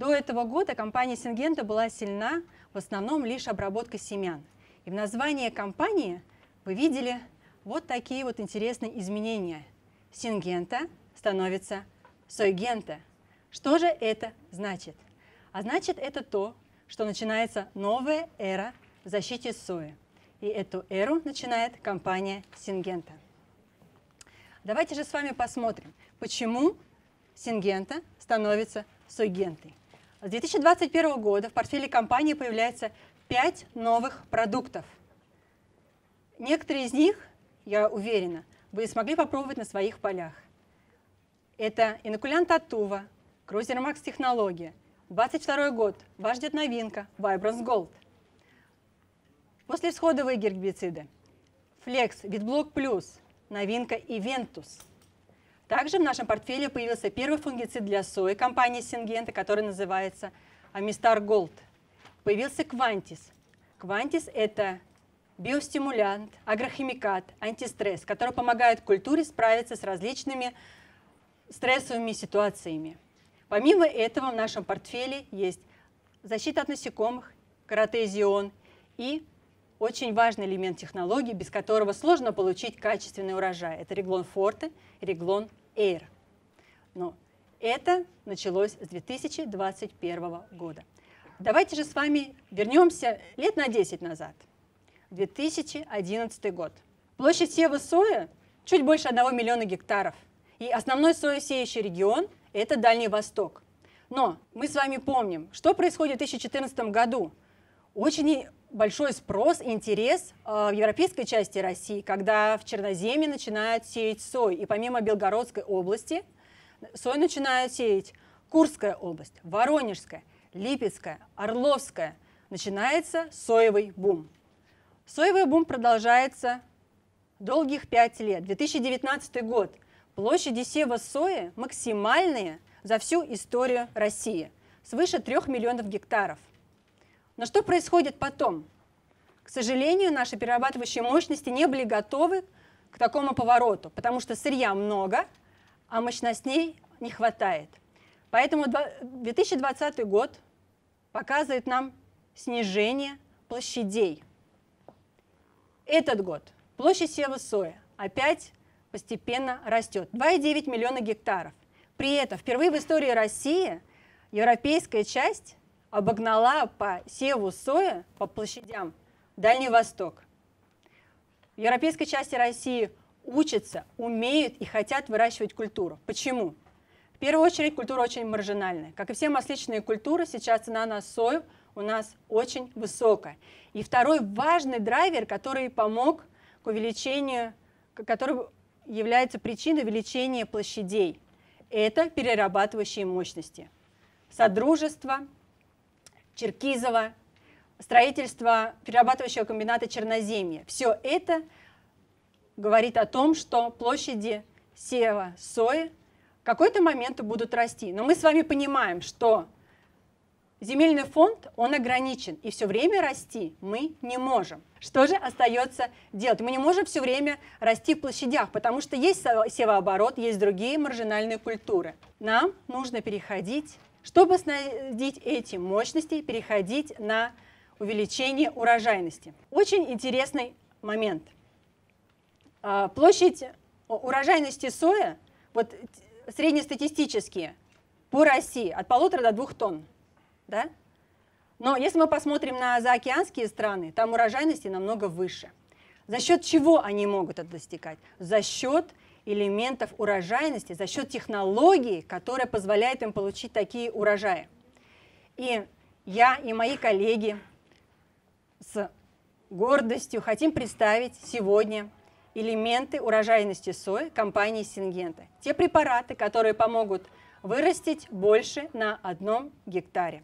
До этого года компания Syngenta была сильна в основном лишь обработкой семян. И в названии компании вы видели вот такие вот интересные изменения. Syngenta становится Soygenta. Что же это значит? А значит это то, что начинается новая эра в защите сои. И эту эру начинает компания Syngenta. Давайте же с вами посмотрим, почему Syngenta становится Soygenтой. С 2021 года в портфеле компании появляется 5 новых продуктов. Некоторые из них, я уверена, вы смогли попробовать на своих полях. Это инокулянт Татува, Cruiser Max технология. 2022 год, вас ждет новинка Vibrance Gold. Послевсходовые гербициды. Flex, Vitblock Plus, новинка Eventus. Также в нашем портфеле появился первый фунгицид для сои компании Syngenta, который называется Amistar Gold. Появился Quantis. Quantis – это биостимулянт, агрохимикат, антистресс, который помогает культуре справиться с различными стрессовыми ситуациями. Помимо этого в нашем портфеле есть защита от насекомых, каротезион и очень важный элемент технологии, без которого сложно получить качественный урожай. Это Реглон Форте и Реглон Эйр. Но это началось с 2021 года. Давайте же с вами вернемся лет на 10 назад. 2011 год. Площадь сева сои чуть больше 1 миллиона гектаров. И основной соесеющий регион – это Дальний Восток. Но мы с вами помним, что происходит в 2014 году. Очень большой спрос и интерес в европейской части России, когда в Черноземье начинают сеять сою. И помимо Белгородской области, сою начинают сеять Курская область, Воронежская, Липецкая, Орловская. Начинается соевый бум. Соевый бум продолжается долгих 5 лет. 2019 год. Площади сева сои максимальные за всю историю России. Свыше 3 миллионов гектаров. Но что происходит потом? К сожалению, наши перерабатывающие мощности не были готовы к такому повороту, потому что сырья много, а мощностей не хватает. Поэтому 2020 год показывает нам снижение площадей. Этот год площадь сева сои опять постепенно растет. 2,9 миллиона гектаров. При этом впервые в истории России европейская часть обогнала по севу сои, по площадям, Дальний Восток. В европейской части России учатся, умеют и хотят выращивать культуру. Почему? В первую очередь культура очень маржинальная. Как и все масличные культуры, сейчас цена на сою у нас очень высокая. И второй важный драйвер, который помог к увеличению, который является причиной увеличения площадей, это перерабатывающие мощности. Содружество, Черкизово, строительство перерабатывающего комбината Черноземья. Все это говорит о том, что площади сева сои в какой-то момент будут расти. Но мы с вами понимаем, что земельный фонд, он ограничен, и все время расти мы не можем. Что же остается делать? Мы не можем все время расти в площадях, потому что есть севооборот, есть другие маржинальные культуры. Нам нужно переходить, чтобы снабдить эти мощности, переходить на увеличение урожайности. Очень интересный момент. Площадь урожайности сои, вот среднестатистические, по России от 1,5 до 2 тонн. Да? Но если мы посмотрим на заокеанские страны, там урожайности намного выше. За счет чего они могут это достигать? За счет элементов урожайности, за счет технологий, которая позволяет им получить такие урожаи. И я и мои коллеги с гордостью хотим представить сегодня элементы урожайности сои компании Syngenta. Те препараты, которые помогут вырастить больше на 1 гектаре.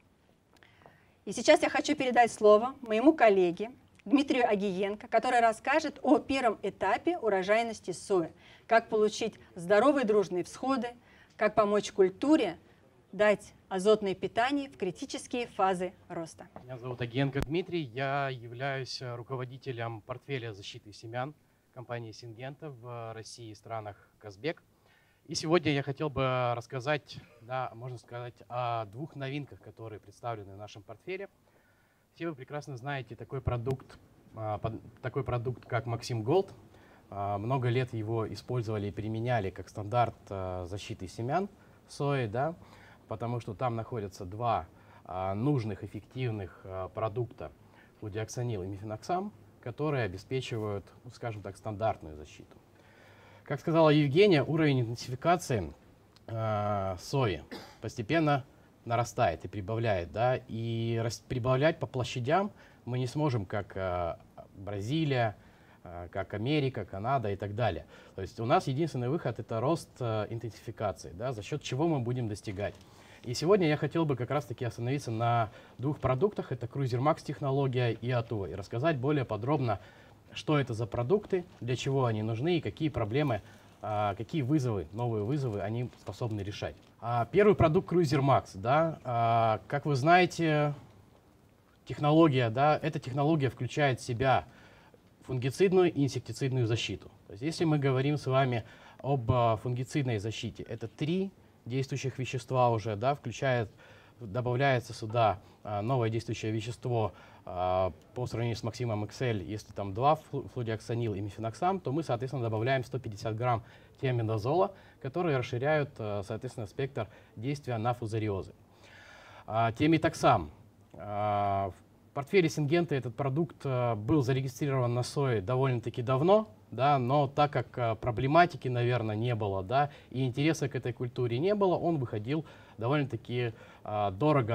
И сейчас я хочу передать слово моему коллеге Дмитрию Агиенко, который расскажет о первом этапе урожайности сои, как получить здоровые дружные всходы, как помочь культуре дать азотное питание в критические фазы роста. Меня зовут Агиенко Дмитрий, я являюсь руководителем портфеля защиты семян компании Syngenta в России и странах Казбек. И сегодня я хотел бы рассказать, да, можно сказать, о двух новинках, которые представлены в нашем портфеле. Все вы прекрасно знаете такой продукт, как Maxim Gold. Много лет его использовали и применяли как стандарт защиты семян сои, да, потому что там находятся два нужных, эффективных продукта, флудиоксанил и мефеноксам, которые обеспечивают, скажем так, стандартную защиту. Как сказала Евгения, уровень интенсификации сои постепенно нарастает и прибавляет, да, и прибавлять по площадям мы не сможем, как Бразилия, как Америка, Канада и так далее. То есть у нас единственный выход — это рост интенсификации, да, за счет чего мы будем достигать. И сегодня я хотел бы как раз-таки остановиться на двух продуктах. Это Cruiser Max технология и Atuva, и рассказать более подробно, что это за продукты, для чего они нужны и какие проблемы, какие вызовы, новые вызовы они способны решать. Первый продукт Cruiser Max, да, как вы знаете, технология, да, эта технология включает в себя фунгицидную и инсектицидную защиту. То есть, если мы говорим с вами об фунгицидной защите, это 3 действующих вещества уже, да, добавляется сюда новое действующее вещество по сравнению с Maxim XL, если там 2 флудиоксанил и мефеноксам, то мы, соответственно, добавляем 150 грамм тиамидазола, которые расширяют, соответственно, спектр действия на фузариозы. Тиамитоксам. В портфеле Сингенты этот продукт был зарегистрирован на сое довольно-таки давно, да, но так как проблематики, наверное, не было, да, и интереса к этой культуре не было, он выходил довольно-таки дорого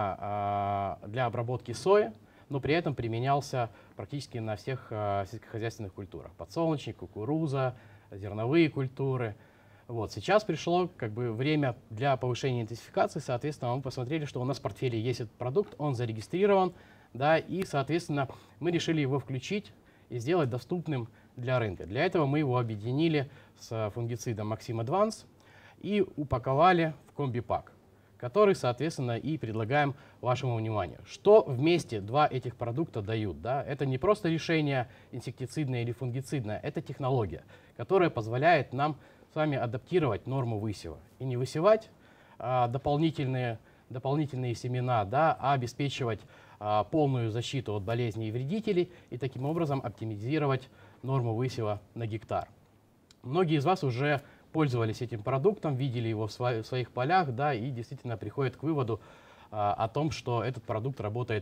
для обработки сои, но при этом применялся практически на всех сельскохозяйственных культурах. Подсолнечник, кукуруза, зерновые культуры. Вот. Сейчас пришло как бы время для повышения интенсификации, соответственно, мы посмотрели, что у нас в портфеле есть этот продукт, он зарегистрирован, да, и, соответственно, мы решили его включить и сделать доступным для рынка. Для этого мы его объединили с фунгицидом Maxim Advance и упаковали в комби-пак, который, соответственно, и предлагаем вашему вниманию. Что вместе два этих продукта дают? Да? Это не просто решение инсектицидное или фунгицидное, это технология, которая позволяет нам с вами адаптировать норму высева и не высевать дополнительные семена, да, а обеспечивать полную защиту от болезней и вредителей и таким образом оптимизировать норму высева на гектар. Многие из вас уже пользовались этим продуктом, видели его в своих полях, да, и действительно приходят к выводу о том, что этот продукт работает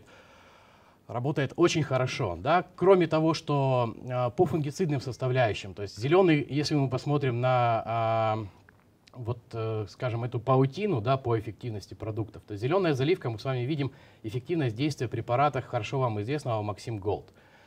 очень хорошо. Да. Кроме того, что по фунгицидным составляющим, то есть зеленый, если мы посмотрим на скажем, эту паутину, да, по эффективности продуктов, то зеленая заливка, мы с вами видим эффективность действия препарата хорошо вам известного Maxim Gold.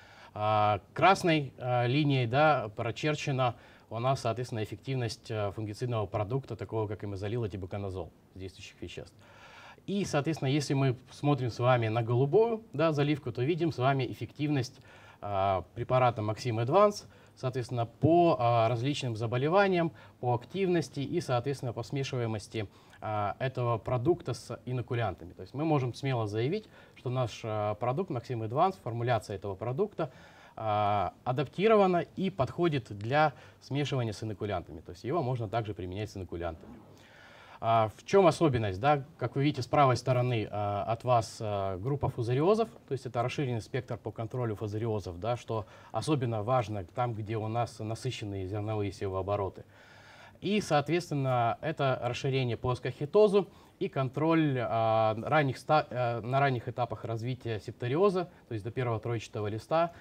Красной линией, да, прочерчена у нас, соответственно, эффективность фунгицидного продукта, такого как имизолил и тибуконазол, действующих веществ. И, соответственно, если мы смотрим с вами на голубую, да, заливку, то видим с вами эффективность препарата Maxim Advance, соответственно, по различным заболеваниям, по активности и, соответственно, по смешиваемости этого продукта с инокулянтами. То есть мы можем смело заявить, что наш продукт Maxim Advance, формуляция этого продукта, адаптирована и подходит для смешивания с инокулянтами. То есть его можно также применять с инокулянтами. В чем особенность? Да? Как вы видите, с правой стороны от вас группа фузариозов, то есть это расширенный спектр по контролю фузариозов, да, что особенно важно там, где у нас насыщенные зерновые севообороты. И, соответственно, это расширение по аскохитозу и контроль на ранних этапах развития септориоза, то есть до первого троечатого листа,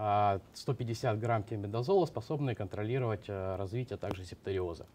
150 грамм тиамидазола, способные контролировать развитие также септориоза.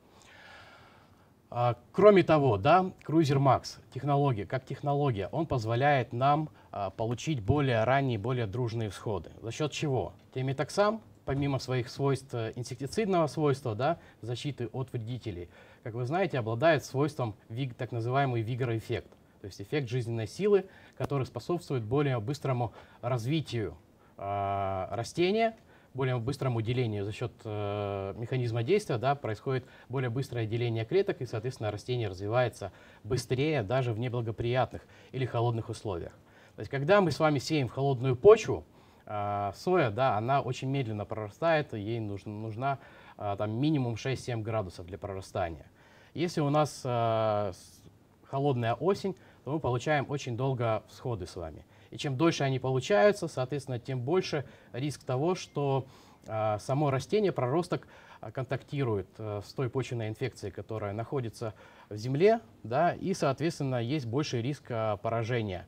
Кроме того, да, Cruiser Max как технология, он позволяет нам получить более ранние, более дружные всходы. За счет чего? Тиамитоксам, помимо своих свойств инсектицидного свойства, да, защиты от вредителей, как вы знаете, обладает свойством так называемый вигор-эффект, то есть эффект жизненной силы, который способствует более быстрому развитию растения, более быстрому делению за счет механизма действия, да, происходит более быстрое деление клеток, и, соответственно, растение развивается быстрее даже в неблагоприятных или холодных условиях. То есть, когда мы с вами сеем в холодную почву, соя, да, она очень медленно прорастает, ей нужна там, минимум 6-7 градусов для прорастания. Если у нас холодная осень, то мы получаем очень долго всходы с вами. И чем дольше они получаются, соответственно, тем больше риск того, что само растение, проросток, контактирует с той почвенной инфекцией, которая находится в земле, да, и, соответственно, есть больший риск поражения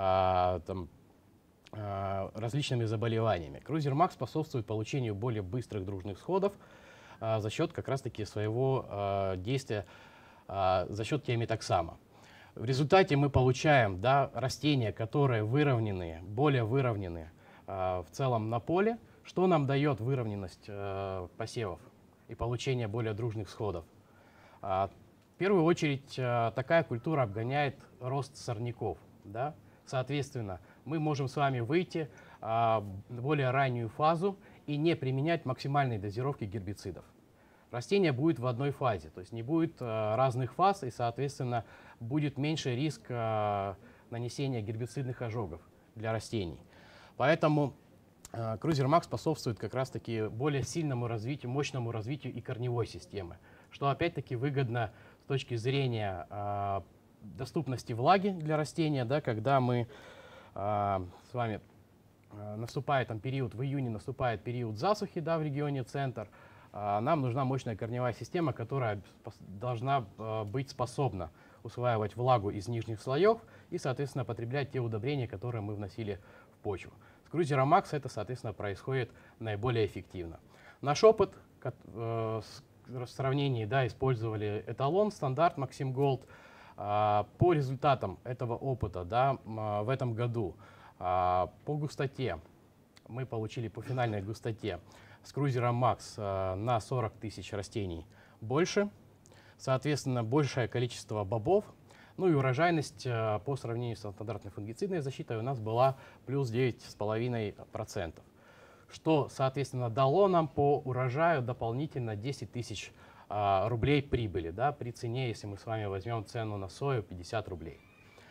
различными заболеваниями. Cruiser Max способствует получению более быстрых дружных всходов за счет как раз-таки своего действия, за счет тиамитоксама. В результате мы получаем, да, растения, которые выровненные, более выровненные в целом на поле, что нам дает выровненность посевов и получение более дружных всходов. В первую очередь такая культура обгоняет рост сорняков. Да? Соответственно, мы можем с вами выйти в более раннюю фазу и не применять максимальной дозировки гербицидов. Растение будет в одной фазе, то есть не будет разных фаз, и, соответственно, будет меньше риск нанесения гербицидных ожогов для растений. Поэтому Cruiser Max способствует как раз-таки более сильному развитию, мощному развитию и корневой системы, что опять-таки выгодно с точки зрения доступности влаги для растения, да, когда мы с вами наступает там период, в июне наступает период засухи, да, в регионе центр, нам нужна мощная корневая система, которая должна быть способна усваивать влагу из нижних слоев и, соответственно, потреблять те удобрения, которые мы вносили в почву. С Cruiser Max это, соответственно, происходит наиболее эффективно. Наш опыт в сравнении, да, использовали эталон, стандарт Maxim Gold. По результатам этого опыта, да, в этом году по густоте мы получили по финальной густоте с Cruiser Max на 40 тысяч растений больше, соответственно, большее количество бобов, ну и урожайность по сравнению с стандартной фунгицидной защитой у нас была плюс 9,5%, что, соответственно, дало нам по урожаю дополнительно 10 тысяч рублей прибыли, да, при цене, если мы с вами возьмем цену на сою 50 рублей.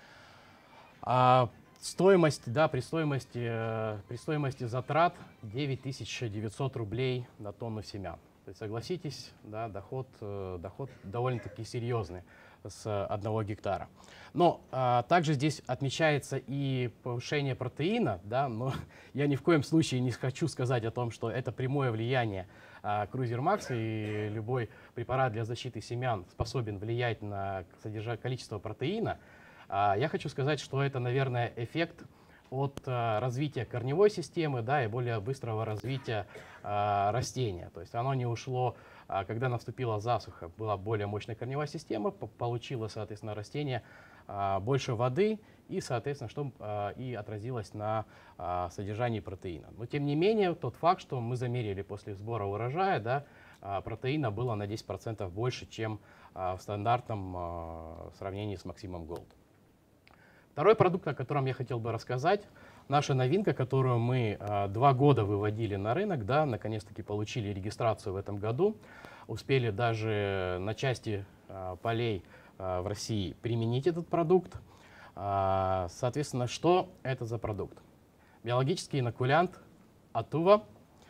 Стоимость, да, при стоимости затрат 9900 рублей на тонну семян. То есть, согласитесь, да, доход довольно-таки серьезный с 1 гектара. Но также здесь отмечается и повышение протеина, да, но я ни в коем случае не хочу сказать о том, что это прямое влияние Cruiser Max и любой препарат для защиты семян способен влиять на количество протеина. Я хочу сказать, что это, наверное, эффект от развития корневой системы, да, и более быстрого развития растения. То есть оно не ушло, когда наступила засуха, была более мощная корневая система, получило, соответственно, растение больше воды и, соответственно, что и отразилось на содержании протеина. Но, тем не менее, тот факт, что мы замерили после сбора урожая, да, протеина было на 10% больше, чем в стандартном сравнении с Maxim Gold. Второй продукт, о котором я хотел бы рассказать, наша новинка, которую мы 2 года выводили на рынок, да, наконец-таки получили регистрацию в этом году, успели даже на части полей в России применить этот продукт. Соответственно, что это за продукт? Биологический инокулянт Атува,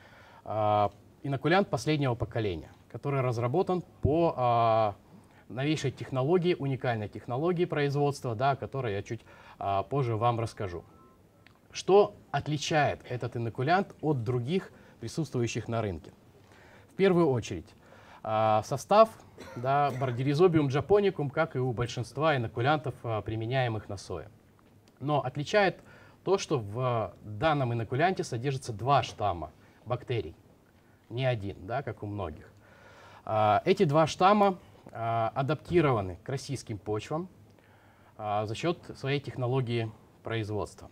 инокулянт последнего поколения, который разработан по новейшей технологии, уникальной технологии производства, да, о которой я чуть позже вам расскажу. Что отличает этот инокулянт от других присутствующих на рынке? В первую очередь, состав, да, Borderizobium japonicum, как и у большинства инокулянтов, применяемых на сое. Но отличает то, что в данном инокулянте содержится 2 штамма бактерий, не один, да, как у многих. Эти 2 штамма адаптированы к российским почвам за счет своей технологии производства.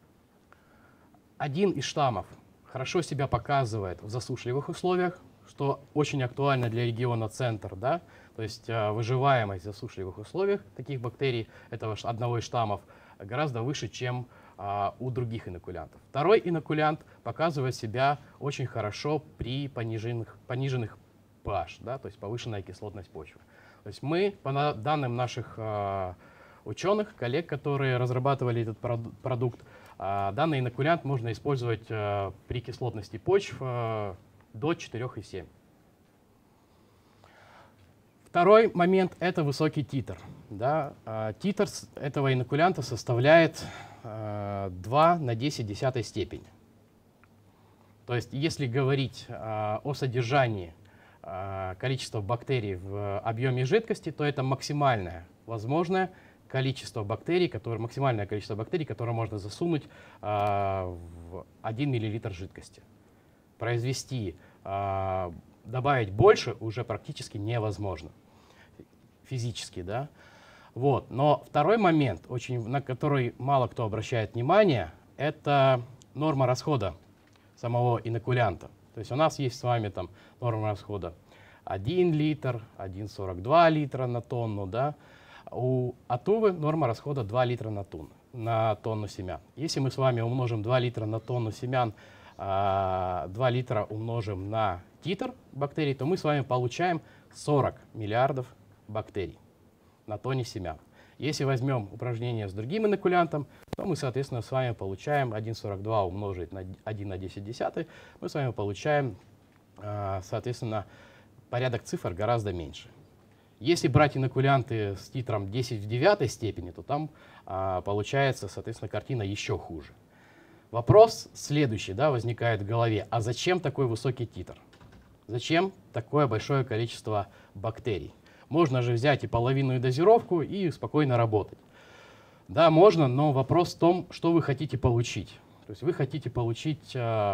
Один из штаммов хорошо себя показывает в засушливых условиях, что очень актуально для региона центр, да? То есть выживаемость в засушливых условиях таких бактерий, этого одного из штаммов, гораздо выше, чем у других инокулянтов. Второй инокулянт показывает себя очень хорошо при пониженных pH, да, то есть повышенная кислотность почвы. То есть мы, по данным наших ученых, коллег, которые разрабатывали этот продукт, данный инокулянт можно использовать при кислотности почв до 4,7. Второй момент – это высокий титр. Да? Титр этого инокулянта составляет 2 на 10 степени. То есть, если говорить о содержании количества бактерий в объеме жидкости, то это максимальное возможное количество бактерий, максимальное количество бактерий, которое можно засунуть в 1 мл жидкости. Произвести, добавить больше уже практически невозможно физически, да. Вот. Но второй момент, на который мало кто обращает внимание, это норма расхода самого инокулянта. То есть у нас есть с вами там норма расхода 1 литр, 1,42 литра на тонну, да. У Атувы норма расхода 2 литра на тонну семян. Если мы с вами умножим 2 литра на тонну семян, 2 литра умножим на титр бактерий, то мы с вами получаем 40 миллиардов бактерий на тонне семян. Если возьмем упражнение с другим инокулянтом, то мы, соответственно, с вами получаем 1,42 умножить на 1 на 10, мы с вами получаем, соответственно, порядок цифр гораздо меньше. Если брать инокулянты с титром 10 в 9 степени, то там получается, соответственно, картина еще хуже. Вопрос следующий, да, возникает в голове. А зачем такой высокий титр? Зачем такое большое количество бактерий? Можно же взять и половинную дозировку и спокойно работать. Да, можно, но вопрос в том, что вы хотите получить. То есть вы хотите получить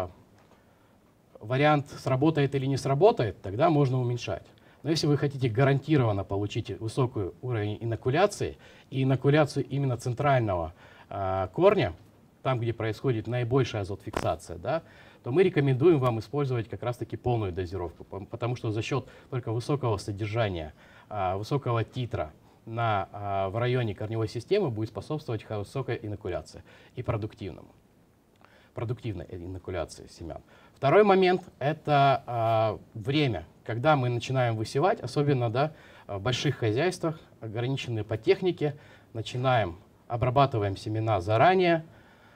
вариант, сработает или не сработает, тогда можно уменьшать. Но если вы хотите гарантированно получить высокий уровень инокуляции, и инокуляцию именно центрального корня, там, где происходит наибольшая азотфиксация, да, то мы рекомендуем вам использовать как раз-таки полную дозировку, потому что за счет только высокого содержания, высокого титра в районе корневой системы будет способствовать высокой инокуляции и продуктивной инокуляции семян. Второй момент – это время, когда мы начинаем высевать, особенно, да, в больших хозяйствах, ограниченные по технике, обрабатываем семена заранее,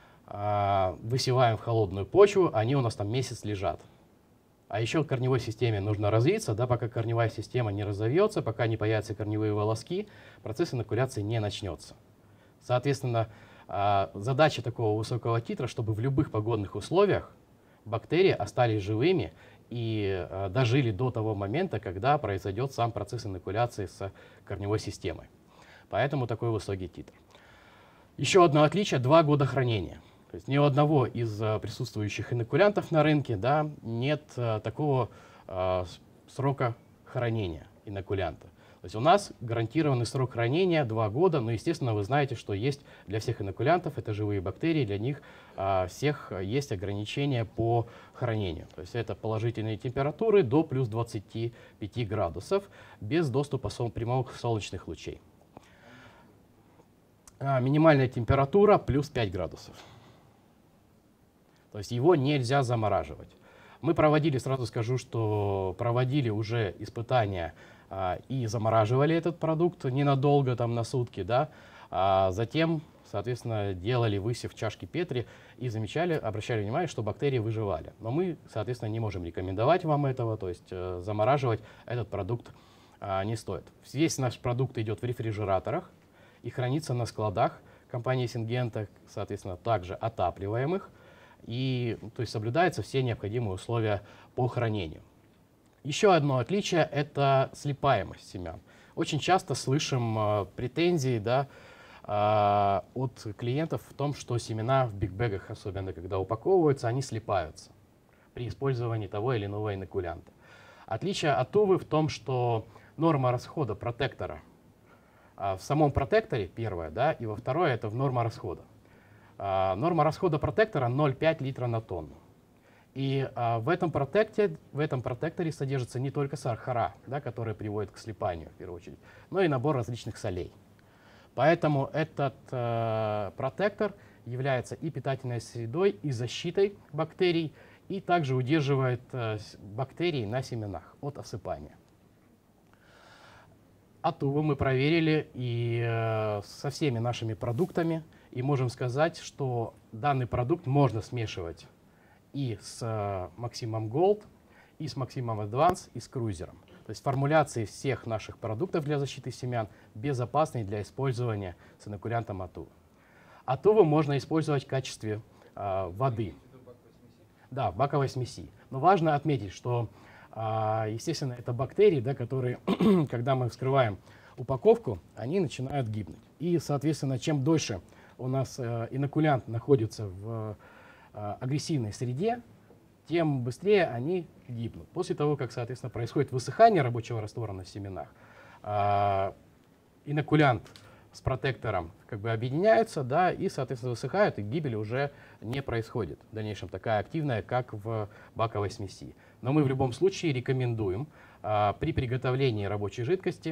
высеваем в холодную почву, они у нас там месяц лежат. А еще корневой системе нужно развиться, да, пока корневая система не разовьется, пока не появятся корневые волоски, процесс инокуляции не начнется. Соответственно, задача такого высокого титра, чтобы в любых погодных условиях бактерии остались живыми и дожили до того момента, когда произойдет сам процесс инокуляции с корневой системой. Поэтому такой высокий титр. Еще одно отличие – 2 года хранения. То есть ни у одного из присутствующих инокулянтов на рынке, да, нет такого срока хранения инокулянта. То есть у нас гарантированный срок хранения 2 года, но, естественно, вы знаете, что есть для всех инокулянтов, это живые бактерии, для них всех есть ограничения по хранению. То есть это положительные температуры до плюс 25 градусов без доступа прямых солнечных лучей. Минимальная температура плюс 5 градусов. То есть его нельзя замораживать. Мы проводили, сразу скажу, что проводили уже испытания и замораживали этот продукт ненадолго, там на сутки, да. Затем, соответственно, делали высев чашки Петри и обращали внимание, что бактерии выживали. Но мы, соответственно, не можем рекомендовать вам этого, то есть замораживать этот продукт не стоит. Весь наш продукт идет в рефрижераторах и хранится на складах компании Syngenta, соответственно, также отапливаемых. И, то есть, соблюдаются все необходимые условия по хранению. Еще одно отличие – это слипаемость семян. Очень часто слышим претензии, да, от клиентов в том, что семена в бигбэгах, особенно когда упаковываются, они слипаются при использовании того или иного инокулянта. Отличие от Тувы в том, что норма расхода протектора в самом протекторе, первое, да, и во второе – это в норма расхода. Норма расхода протектора 0,5 литра на тонну. И в этом протекторе содержится не только сахара, да, которые приводят к слипанию, в первую очередь, но и набор различных солей. Поэтому этот протектор является и питательной средой, и защитой бактерий, и также удерживает бактерии на семенах от осыпания. Атуву мы проверили и со всеми нашими продуктами, и можем сказать, что данный продукт можно смешивать и с Maximum Gold, и с Maximum Advance, и с Cruiser. То есть формуляции всех наших продуктов для защиты семян безопасны для использования с инокулянтом Атува. Атуву можно использовать в качестве воды. Да, в баковой смеси. Но важно отметить, что, естественно, это бактерии, да, которые, когда мы вскрываем упаковку, они начинают гибнуть. И, соответственно, чем дольше у нас инокулянт находится в агрессивной среде, тем быстрее они гибнут. После того, как, соответственно, происходит высыхание рабочего раствора на семенах, инокулянт с протектором как бы объединяются, да, и, соответственно, высыхают, и гибель уже не происходит в дальнейшем такая активная, как в баковой смеси. Но мы в любом случае рекомендуем при приготовлении рабочей жидкости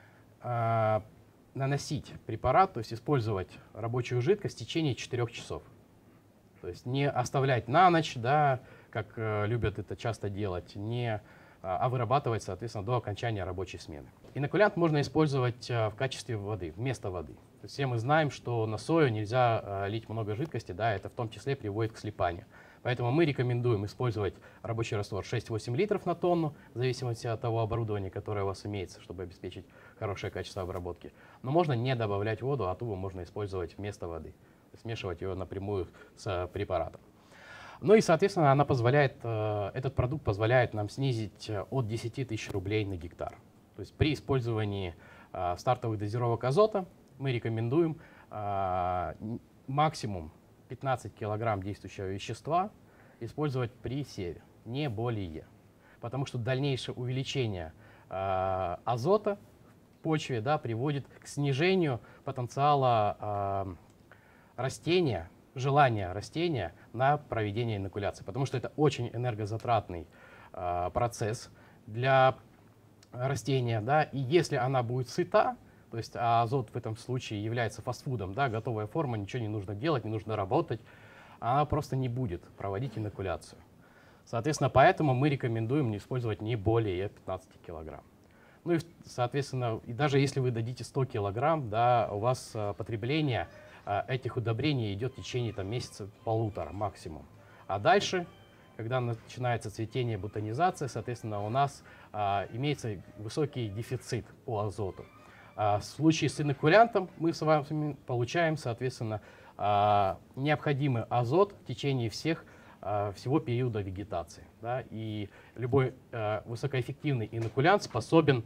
наносить препарат, то есть использовать рабочую жидкость в течение 4 часов. То есть не оставлять на ночь, да, как любят это часто делать, а вырабатывать, соответственно, до окончания рабочей смены. Инокулянт можно использовать в качестве воды, вместо воды. То есть все мы знаем, что на сою нельзя лить много жидкости, да, это в том числе приводит к слипанию. Поэтому мы рекомендуем использовать рабочий раствор 6-8 литров на тонну, в зависимости от того оборудования, которое у вас имеется, чтобы обеспечить хорошее качество обработки. Но можно не добавлять воду, а Атуву можно использовать вместо воды, смешивать ее напрямую с препаратом. Ну и, соответственно, этот продукт позволяет нам снизить от 10 тысяч рублей на гектар. То есть при использовании стартовых дозировок азота мы рекомендуем максимум 15 килограмм действующего вещества использовать при севе, не более. Потому что дальнейшее увеличение азота в почве, да, приводит к снижению потенциала растения, желания растения на проведение инокуляции, потому что это очень энергозатратный процесс для растения, да, и если она будет сыта, то есть азот в этом случае является фастфудом, да, готовая форма, ничего не нужно делать, не нужно работать, она просто не будет проводить инокуляцию. Соответственно, поэтому мы рекомендуем не использовать не более 15 килограмм. Ну и, соответственно, и даже если вы дадите 100 килограмм, да, у вас потребление этих удобрений идет в течение месяца-полутора максимум. А дальше, когда начинается цветение, бутонизация, соответственно, у нас имеется высокий дефицит по азоту. В случае с инокулянтом мы с вами получаем, соответственно, необходимый азот в течение всего периода вегетации. Да? И любой высокоэффективный инокулянт способен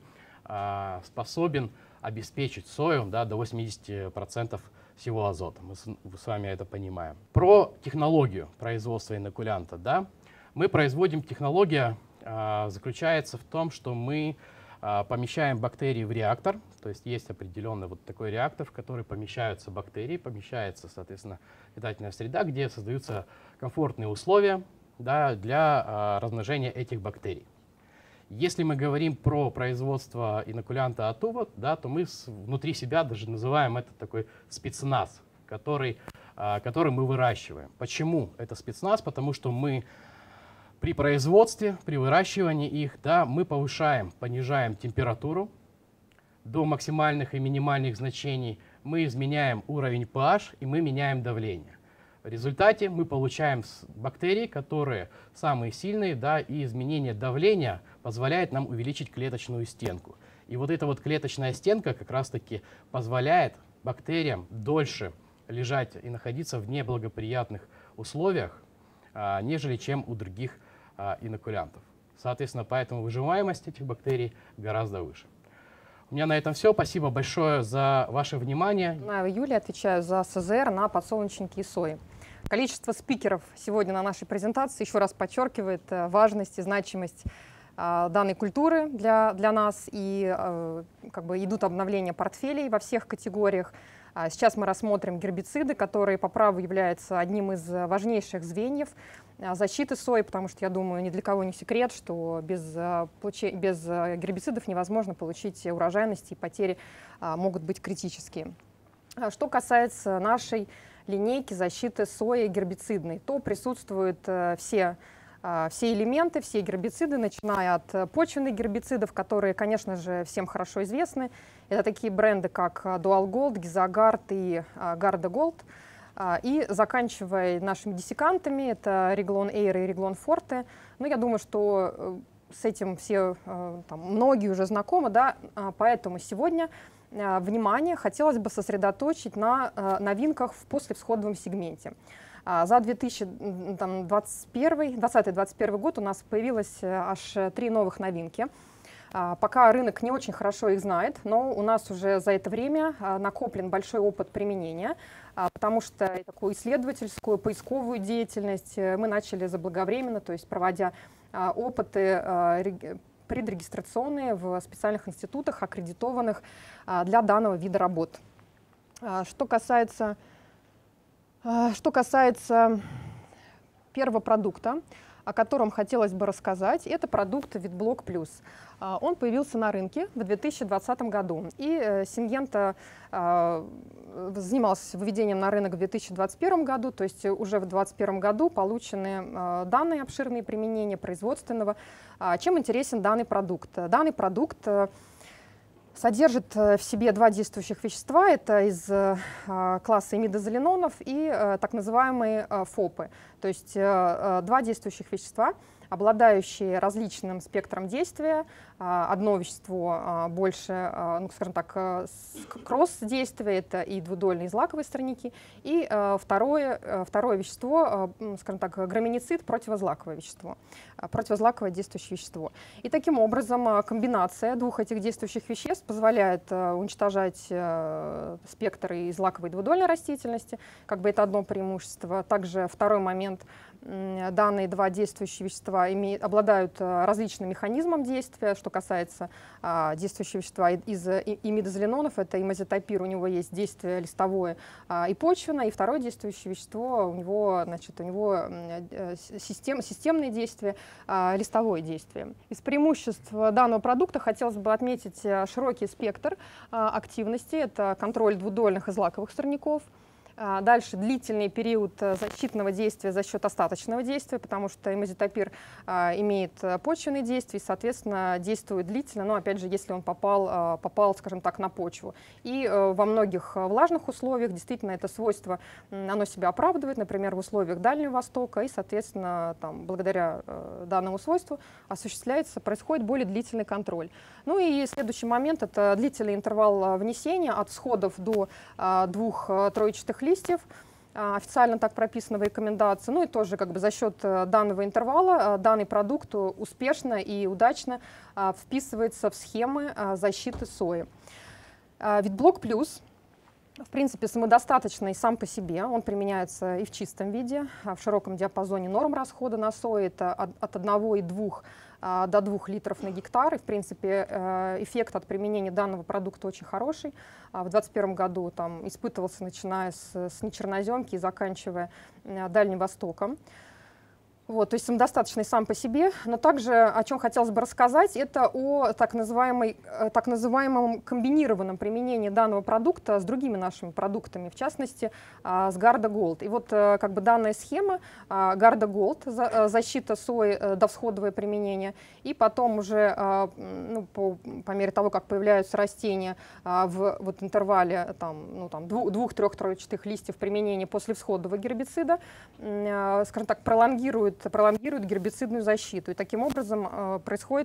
обеспечить сою, да, до 80% всего азота. Мы с вами это понимаем. Про технологию производства инокулянта. Да? Технология заключается в том, что мы помещаем бактерии в реактор, то есть есть определенный вот такой реактор, в который помещаются бактерии, помещается, соответственно, питательная среда, где создаются комфортные условия, да, для размножения этих бактерий. Если мы говорим про производство инокулянта Атува, да, то мы внутри себя даже называем это такой спецназ, который мы выращиваем. Почему это спецназ? Потому что мы при производстве, при выращивании их, да, мы понижаем температуру до максимальных и минимальных значений, мы изменяем уровень pH и мы меняем давление. В результате мы получаем бактерии, которые самые сильные, да, и изменение давления позволяет нам увеличить клеточную стенку. И вот эта вот клеточная стенка как раз-таки позволяет бактериям дольше лежать и находиться в неблагоприятных условиях, нежели чем у других инокулянтов. Соответственно, поэтому выживаемость этих бактерий гораздо выше. У меня на этом все. Спасибо большое за ваше внимание. Юлия, отвечаю за СЗР на подсолнечники и сои. Количество спикеров сегодня на нашей презентации еще раз подчеркивает важность и значимость данной культуры для нас. И как бы идут обновления портфелей во всех категориях. Сейчас мы рассмотрим гербициды, которые по праву являются одним из важнейших звеньев защиты сои, потому что, я думаю, ни для кого не секрет, что без гербицидов невозможно получить урожайность, и потери могут быть критические. Что касается нашей линейки защиты сои гербицидной, то присутствуют все элементы, все гербициды, начиная от почвенных гербицидов, которые, конечно же, всем хорошо известны. Это такие бренды, как Dual Gold, Гизогард и Гарда Gold. И заканчивая нашими диссекантами, это Реглон Эйр и Реглон Форте. Но я думаю, что с этим все, многие уже знакомы, да, поэтому сегодня внимание хотелось бы сосредоточить на новинках в послевсходовом сегменте. За 2020-2021 год у нас появилось аж 3 новых новинки. Пока рынок не очень хорошо их знает, но у нас уже за это время накоплен большой опыт применения, потому что такую исследовательскую, поисковую деятельность мы начали заблаговременно, то есть проводя опыты предрегистрационные в специальных институтах, аккредитованных для данного вида работ. Что касается первого продукта, о котором хотелось бы рассказать, это продукт Витблок Плюс. Он появился на рынке в 2020 году, и Syngenta занимался выведением на рынок в 2021 году, то есть уже в 2021 году получены данные обширные применения производственного. Чем интересен данный продукт? Данный продукт содержит в себе 2 действующих вещества. Это из класса имидозоленонов и так называемые ФОПы. То есть 2 действующих вещества, обладающие различным спектром действия. Одно вещество больше, ну, скажем так, кросс-действие, это и двудольные злаковые сорняки, и второе вещество, скажем так, граминицид, противозлаковое вещество, противозлаковое действующее вещество. И таким образом комбинация 2 этих действующих веществ позволяет уничтожать спектр и злаковой и двудольной растительности, как бы это одно преимущество. Также второй момент: данные 2 действующие вещества обладают различным механизмом действия. Что касается действующего вещества из имидозоленонов, это имазотопир, у него есть действие листовое и почвенное, и второе действующее вещество, у него системное действие, листовое действие. Из преимуществ данного продукта хотелось бы отметить широкий спектр активности. Это контроль двудольных и злаковых сорняков. Дальше длительный период защитного действия за счет остаточного действия, потому что имазотопир имеет почвенные действия и, соответственно, действует длительно, но, опять же, если он попал, скажем так, на почву. И во многих влажных условиях действительно это свойство, оно себя оправдывает, например, в условиях Дальнего Востока, и, соответственно, благодаря данному свойству происходит более длительный контроль. Ну и следующий момент — это длительный интервал внесения от всходов до 2 троечатых листьев. Официально так прописано в рекомендации. Ну и тоже за счет данного интервала данный продукт успешно и удачно вписывается в схемы защиты сои. Витблок Плюс, в принципе, самодостаточный сам по себе. Он применяется и в чистом виде, в широком диапазоне норм расхода на сою. Это от 1,2 до 2 литров на гектар. И, в принципе, эффект от применения данного продукта очень хороший. В 2021 году там испытывался, начиная с нечерноземки и заканчивая Дальним Востоком. То есть самодостаточный сам по себе, но также, о чем хотелось бы рассказать, это о так называемом комбинированном применении данного продукта с другими нашими продуктами, в частности, с Гарда Голд. И данная схема Гарда Голд, защита сои, довсходовое применение, и потом уже по мере того, как появляются растения в интервале 2-3 троечатых листьев применения послевсходового гербицида, скажем так, пролонгирует гербицидную защиту. И таким образом происходит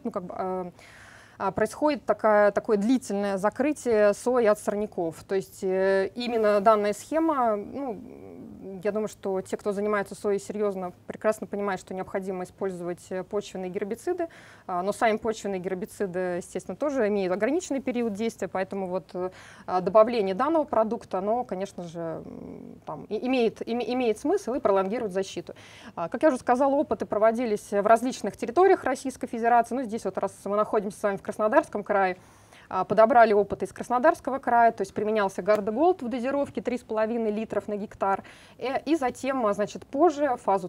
такое длительное закрытие сои от сорняков. То есть именно данная схема, я думаю, что те, кто занимается соей серьезно, прекрасно понимают, что необходимо использовать почвенные гербициды, но сами почвенные гербициды, естественно, тоже имеют ограниченный период действия, поэтому добавление данного продукта, оно, конечно же, имеет смысл и пролонгирует защиту. Как я уже сказала, опыты проводились в различных территориях Российской Федерации. Здесь раз мы находимся с вами в Краснодарском крае, подобрали опыт из Краснодарского края, то есть применялся Гарда Голд в дозировке 3,5 литров на гектар, и затем, позже, фазу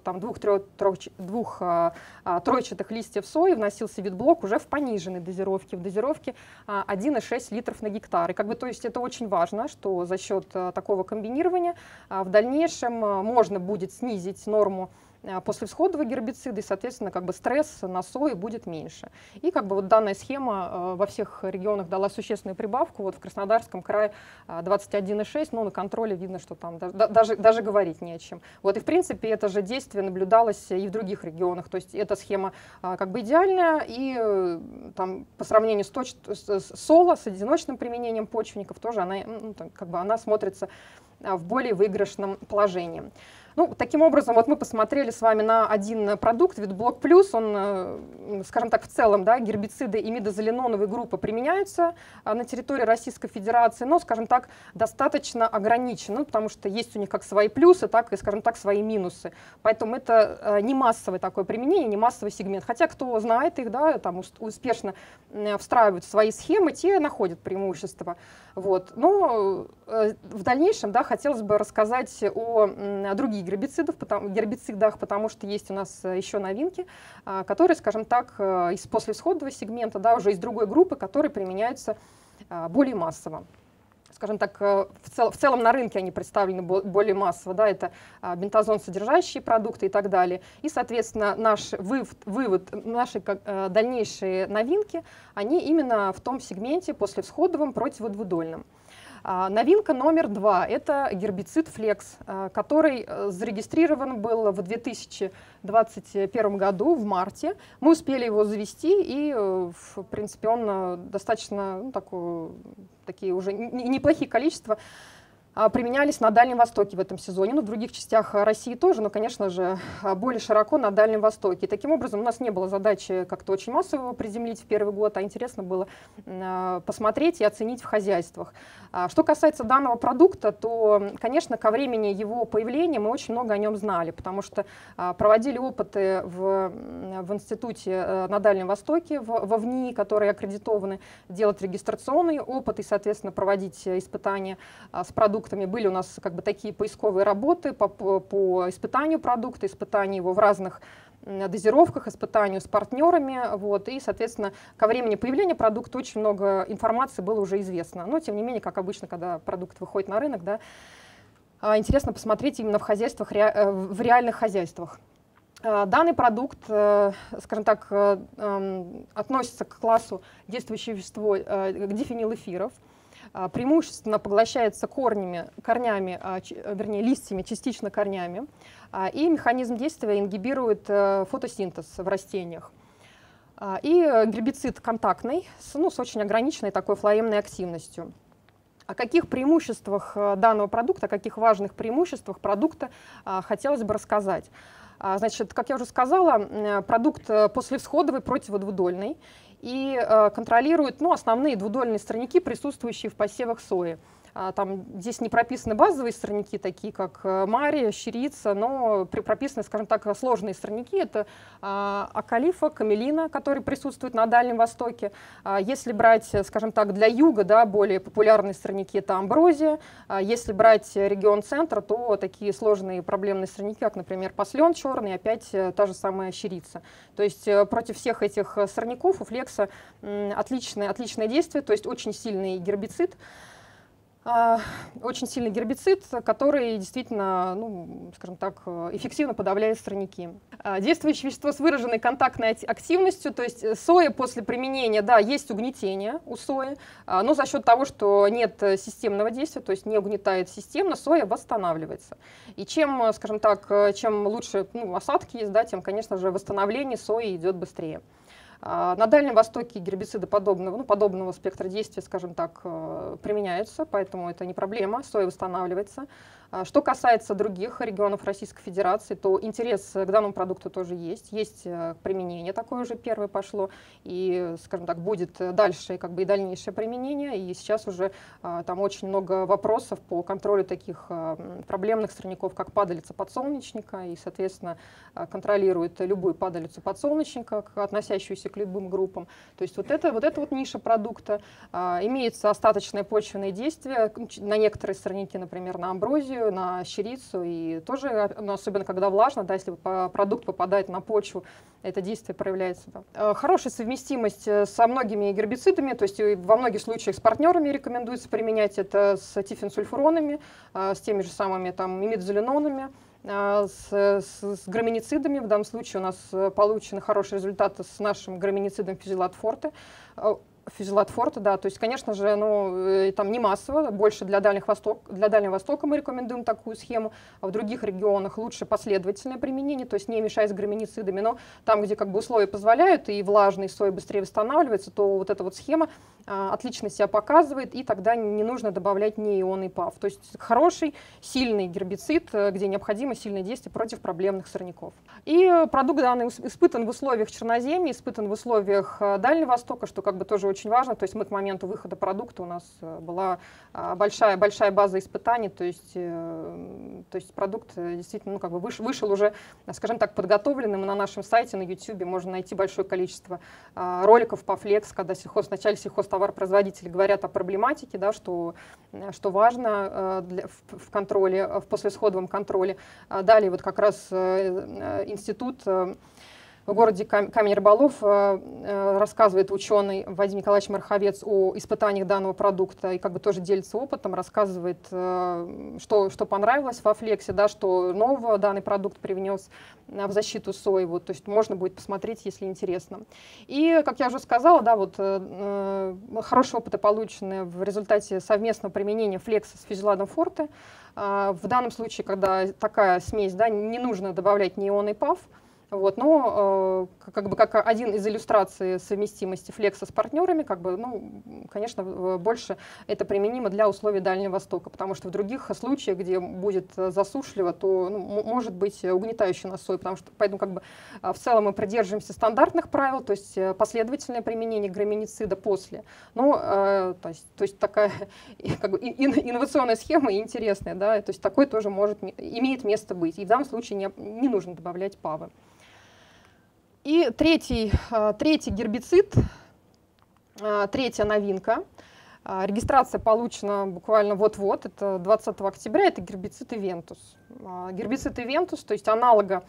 2 тройчатых листьев сои вносился Витблок уже в пониженной дозировке, в дозировке 1,6 литров на гектар. И то есть это очень важно, что за счет такого комбинирования в дальнейшем можно будет снизить норму послевсходовые гербициды, и, соответственно, как бы стресс на сое будет меньше. И как бы вот данная схема во всех регионах дала существенную прибавку. Вот в Краснодарском крае 21,6, но на контроле видно, что там даже говорить не о чем. Вот и в принципе это же действие наблюдалось и в других регионах. То есть эта схема как бы идеальная, и там по сравнению с соло, с одиночным применением почвенников, тоже она, ну, как бы она смотрится в более выигрышном положении. Ну, таким образом, вот мы посмотрели с вами на один продукт, Витблок Плюс, он, скажем так, в целом, да, гербициды имидозоленоновой группы применяются на территории Российской Федерации, но, скажем так, достаточно ограничены, потому что есть у них как свои плюсы, так и, скажем так, свои минусы. Поэтому это не массовое такое применение, не массовый сегмент. Хотя, кто знает их, да, там успешно встраивают в свои схемы, те находят преимущества. Вот. Но в дальнейшем, да, хотелось бы рассказать о других гербицидах, потому что есть у нас еще новинки, которые, скажем так, из послевсходного сегмента, да, уже из другой группы, которые применяются более массово. Скажем так, в целом на рынке они представлены более массово, да, это бентазон содержащие продукты и так далее. И, соответственно, наш вывод, наши дальнейшие новинки, они именно в том сегменте послевсходовом противодвудольном. Новинка номер 2 – это гербицид Флекс, который зарегистрирован был в 2021 году, в марте. Мы успели его завести, и, в принципе, он достаточно, ну, такие уже неплохие количества применялись на Дальнем Востоке в этом сезоне, ну, в других частях России тоже, но, конечно же, более широко на Дальнем Востоке. И таким образом у нас не было задачи как-то очень массово его приземлить в первый год, а интересно было посмотреть и оценить в хозяйствах. Что касается данного продукта, то, конечно, ко времени его появления мы очень много о нем знали, потому что проводили опыты в институте на Дальнем Востоке, во ВНИИ, которые аккредитованы делать регистрационные опыты и, соответственно, проводить испытания с продуктами. Были у нас как бы такие поисковые работы по испытанию продукта, испытанию его в разных дозировках, испытанию с партнерами. Вот, и, соответственно, ко времени появления продукта очень много информации было уже известно. Но, тем не менее, как обычно, когда продукт выходит на рынок, да, интересно посмотреть именно в хозяйствах, в реальных хозяйствах. Данный продукт, скажем так, относится к классу действующего вещества дифенилэфиров. Преимущественно поглощается корнями, вернее, листьями, частично корнями, и механизм действия ингибирует фотосинтез в растениях. И гербицид контактный, с очень ограниченной такой флоемной активностью. О каких преимуществах данного продукта, о каких важных преимуществах продукта хотелось бы рассказать. Значит, как я уже сказала, продукт послевсходовый, противодвудольный, и контролирует основные двудольные сорняки, присутствующие в посевах сои. Там, здесь не прописаны базовые сорняки, такие как мария, щирица, но прописаны, скажем так, сложные сорняки. Это акалифа, камелина, которые присутствуют на Дальнем Востоке. Если брать, скажем так, для юга, да, более популярные сорняки, это амброзия. Если брать регион центра, то такие сложные проблемные сорняки, как, например, послен черный, опять та же самая щирица. То есть против всех этих сорняков у Флекса отличное действие, то есть очень сильный гербицид. Очень сильный гербицид, который действительно, скажем так, эффективно подавляет сорняки. Действующее вещество с выраженной контактной активностью, то есть соя после применения, да, есть угнетение у сои, но за счет того, что нет системного действия, то есть не угнетает системно, соя восстанавливается. И чем, скажем так, чем лучше осадки есть, да, тем, конечно же, восстановление сои идет быстрее. На Дальнем Востоке гербициды подобного спектра действия, скажем так, применяются, поэтому это не проблема, соя восстанавливается. Что касается других регионов Российской Федерации, то интерес к данному продукту тоже есть. Есть применение такое уже первое пошло, и, скажем так, будет дальше и дальнейшее применение. И сейчас уже там очень много вопросов по контролю таких проблемных сорняков, как падалица подсолнечника, и, соответственно, контролирует любую падалицу подсолнечника, относящуюся к любым группам. То есть вот эта ниша продукта. Имеется остаточное почвенное действие на некоторые сорняки, например, на амброзию, на щирицу, и тоже, особенно когда влажно, да, если продукт попадает на почву, это действие проявляется. Да. Хорошая совместимость со многими гербицидами, то есть во многих случаях с партнерами рекомендуется применять это с тифенсульфуронами, с теми же самыми имидозоленонами, с граминицидами. В данном случае у нас получены хорошие результаты с нашим граминицидом Физилат Форте. Да, то есть, конечно же, ну, там не массово, больше для Дальнего Востока мы рекомендуем такую схему, а в других регионах лучше последовательное применение, то есть не мешать с граминицидами, но там, где как бы условия позволяют и влажный сой быстрее восстанавливается, то вот эта вот схема отлично себя показывает, и тогда не нужно добавлять неионный ПАВ. То есть хороший, сильный гербицид, где необходимо сильное действие против проблемных сорняков. И продукт данный испытан в условиях черноземья, испытан в условиях Дальнего Востока, что как бы тоже очень важно. То есть мы к моменту выхода продукта у нас была большая база испытаний, то есть продукт действительно ну, как бы вышел уже, скажем так, подготовленным. На нашем сайте, на YouTube можно найти большое количество роликов по флекс, когда вначале сельхозтоваропроизводители говорят о проблематике, да, что важно в контроле, в послеисходовом контроле. Далее вот как раз институт в городе Камень-Рыболов рассказывает ученый Вадим Николаевич Марховец о испытаниях данного продукта и как бы тоже делится опытом, рассказывает, что понравилось во флексе, да, что нового данный продукт привнес в защиту сои. Вот, то есть можно будет посмотреть, если интересно. И, как я уже сказала, да, вот, хорошие опыты получены в результате совместного применения флекса с Физиладом Форте. В данном случае, когда такая смесь, да, не нужно добавлять неионный ПАВ. Вот, но как бы как один из иллюстраций совместимости флекса с партнерами, как бы, ну, конечно, больше это применимо для условий Дальнего Востока, потому что в других случаях, где будет засушливо, то ну, может быть угнетающий на сой, потому что поэтому как бы в целом мы придерживаемся стандартных правил, то есть последовательное применение граминицида после. Но то есть такая как бы инновационная схема и интересная, да, то есть такой тоже имеет место быть. И в данном случае не нужно добавлять ПАВы. И третий гербицид, третья новинка. Регистрация получена буквально вот-вот, это 20 октября, это гербицид Ивентус. Гербицид Ивентус, то есть аналогов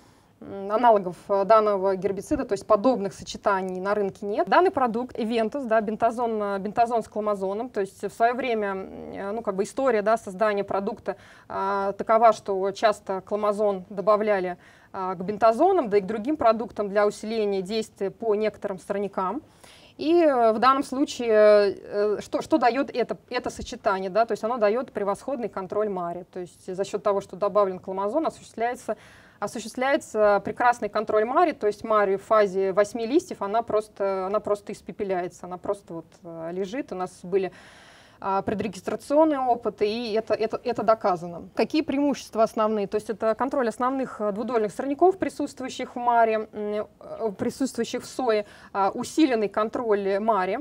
данного гербицида, то есть подобных сочетаний на рынке нет. Данный продукт Ивентус, да, бентазон с кламазоном, то есть в свое время, ну, как бы история, да, создания продукта такова, что часто кламазон добавляли к бентазонам, да и к другим продуктам для усиления действия по некоторым сорнякам. И в данном случае что дает это сочетание? Да? То есть оно дает превосходный контроль мари. То есть за счет того, что добавлен кламазон, осуществляется прекрасный контроль мари, то есть мари в фазе 8 листьев, она просто испепеляется, она просто вот лежит. У нас были предрегистрационные опыты, и это доказано. Какие преимущества основные? То есть это контроль основных двудольных сорняков, присутствующих в маре, присутствующих в сое, усиленный контроль мари,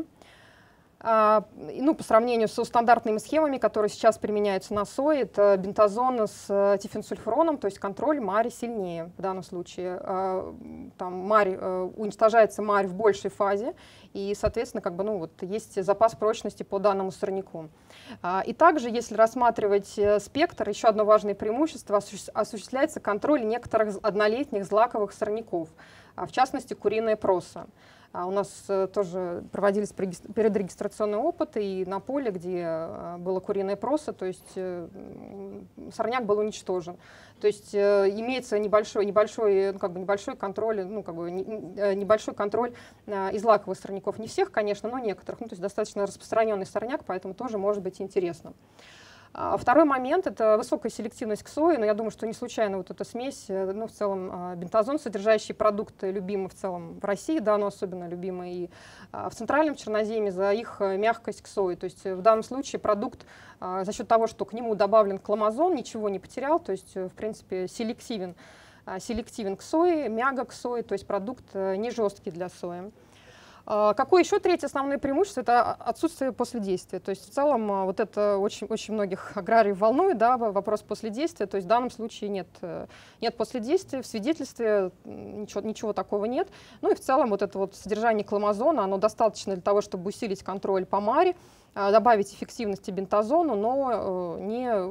ну, по сравнению со стандартными схемами, которые сейчас применяются на сое, это бентазон с тифенсульфуроном, то есть контроль мари сильнее в данном случае. Там уничтожается марь в большей фазе, и, соответственно, как бы, ну, вот, есть запас прочности по данному сорняку. И также, если рассматривать спектр, еще одно важное преимущество — осуществляется контроль некоторых однолетних злаковых сорняков, в частности, куриная проса. У нас тоже проводились предрегистрационные опыты и на поле, где была куриная проса, то есть сорняк был уничтожен. То есть имеется небольшой контроль, ну, как бы небольшой контроль из злаковых сорняков. Не всех, конечно, но некоторых. Ну, то есть достаточно распространенный сорняк, поэтому тоже может быть интересно. Второй момент — это высокая селективность к сое, но я думаю, что не случайно вот эта смесь, ну, в целом бентазон, содержащий продукты, любимы в целом в России, да, но особенно любимы и в Центральном Черноземье за их мягкость к сое. То есть в данном случае продукт за счет того, что к нему добавлен кламазон, ничего не потерял, то есть в принципе селективен к сое, мягок к сое, то есть продукт не жесткий для сои. Какое еще третье основное преимущество — это отсутствие последействия. То есть в целом вот это очень многих аграриев волнует, да, вопрос последействия. То есть в данном случае нет последействия, в свидетельстве ничего такого нет. Ну и в целом вот это вот содержание кламазона, оно достаточно для того, чтобы усилить контроль по маре, добавить эффективности бентазону, но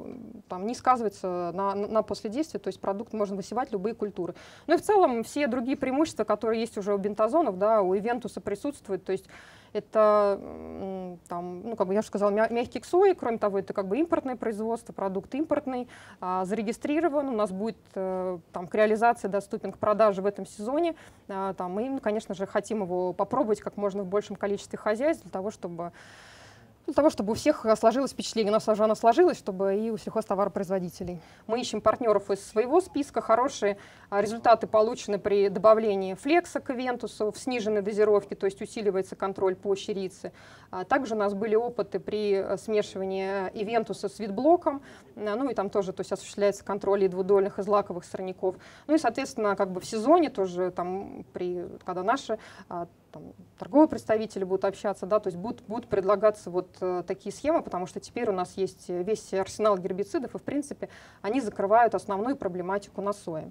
там, не сказывается на последействии, то есть продукт можно высевать любые культуры. Ну и в целом все другие преимущества, которые есть уже у бентазонов, да, у Ивентуса присутствуют, то есть это, там, ну, как бы я уже сказала, мягкий к сое, кроме того, это как бы импортное производство, продукт импортный, зарегистрирован, у нас будет там, к реализации доступен к продаже в этом сезоне. Там, мы, ну, конечно же, хотим его попробовать как можно в большем количестве хозяйств для того, чтобы у всех сложилось впечатление. У нас уже оно сложилось, чтобы и у сельхозтоваропроизводителей. Мы ищем партнеров из своего списка. Хорошие результаты получены при добавлении флекса к Ивентусу в сниженной дозировке, то есть усиливается контроль по щирице. Также у нас были опыты при смешивании Ивентуса с витблоком. Ну и там тоже, то есть, осуществляется контроль и двудольных, и злаковых сорняков. Ну и, соответственно, как бы в сезоне тоже, там, когда наши там, торговые представители будут общаться, да, то есть будут предлагаться вот такие схемы, потому что теперь у нас есть весь арсенал гербицидов, и в принципе они закрывают основную проблематику на сое.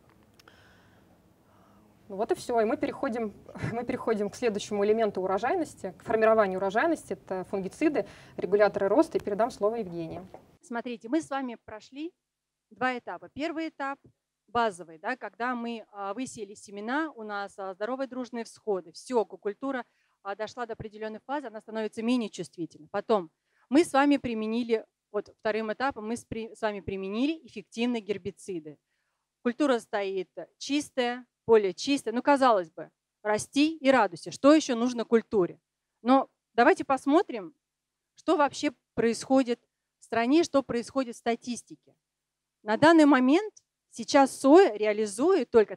Ну вот и все, и мы переходим к следующему элементу урожайности, к формированию урожайности, это фунгициды, регуляторы роста, и передам слово Евгении. Смотрите, мы с вами прошли 2 этапа. Первый этап базовый, да, когда мы высеяли семена, у нас здоровые дружные всходы, все, культура дошла до определенной фазы, она становится менее чувствительной. Потом мы с вами применили, вот вторым этапом мы с вами применили эффективные гербициды. Культура стоит чистая, поле чистое, ну, казалось бы, расти и радуйся, что еще нужно культуре. Но давайте посмотрим, что вообще происходит в стране, что происходит в статистике. На данный момент сейчас соя реализует только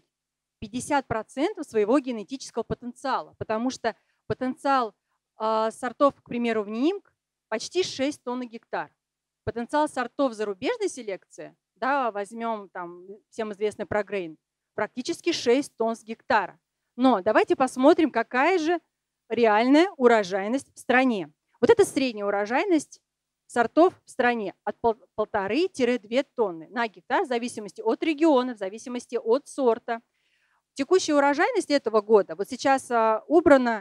30-50% своего генетического потенциала, потому что потенциал сортов, к примеру, в НИИМК почти 6 тонн на гектар. Потенциал сортов зарубежной селекции, да, возьмем там всем известный Прогрейн, практически 6 тонн с гектара. Но давайте посмотрим, какая же реальная урожайность в стране. Вот это средняя урожайность сортов в стране от 1,5–2 тонны на гектар в зависимости от региона, в зависимости от сорта. Текущая урожайность этого года, вот сейчас убрано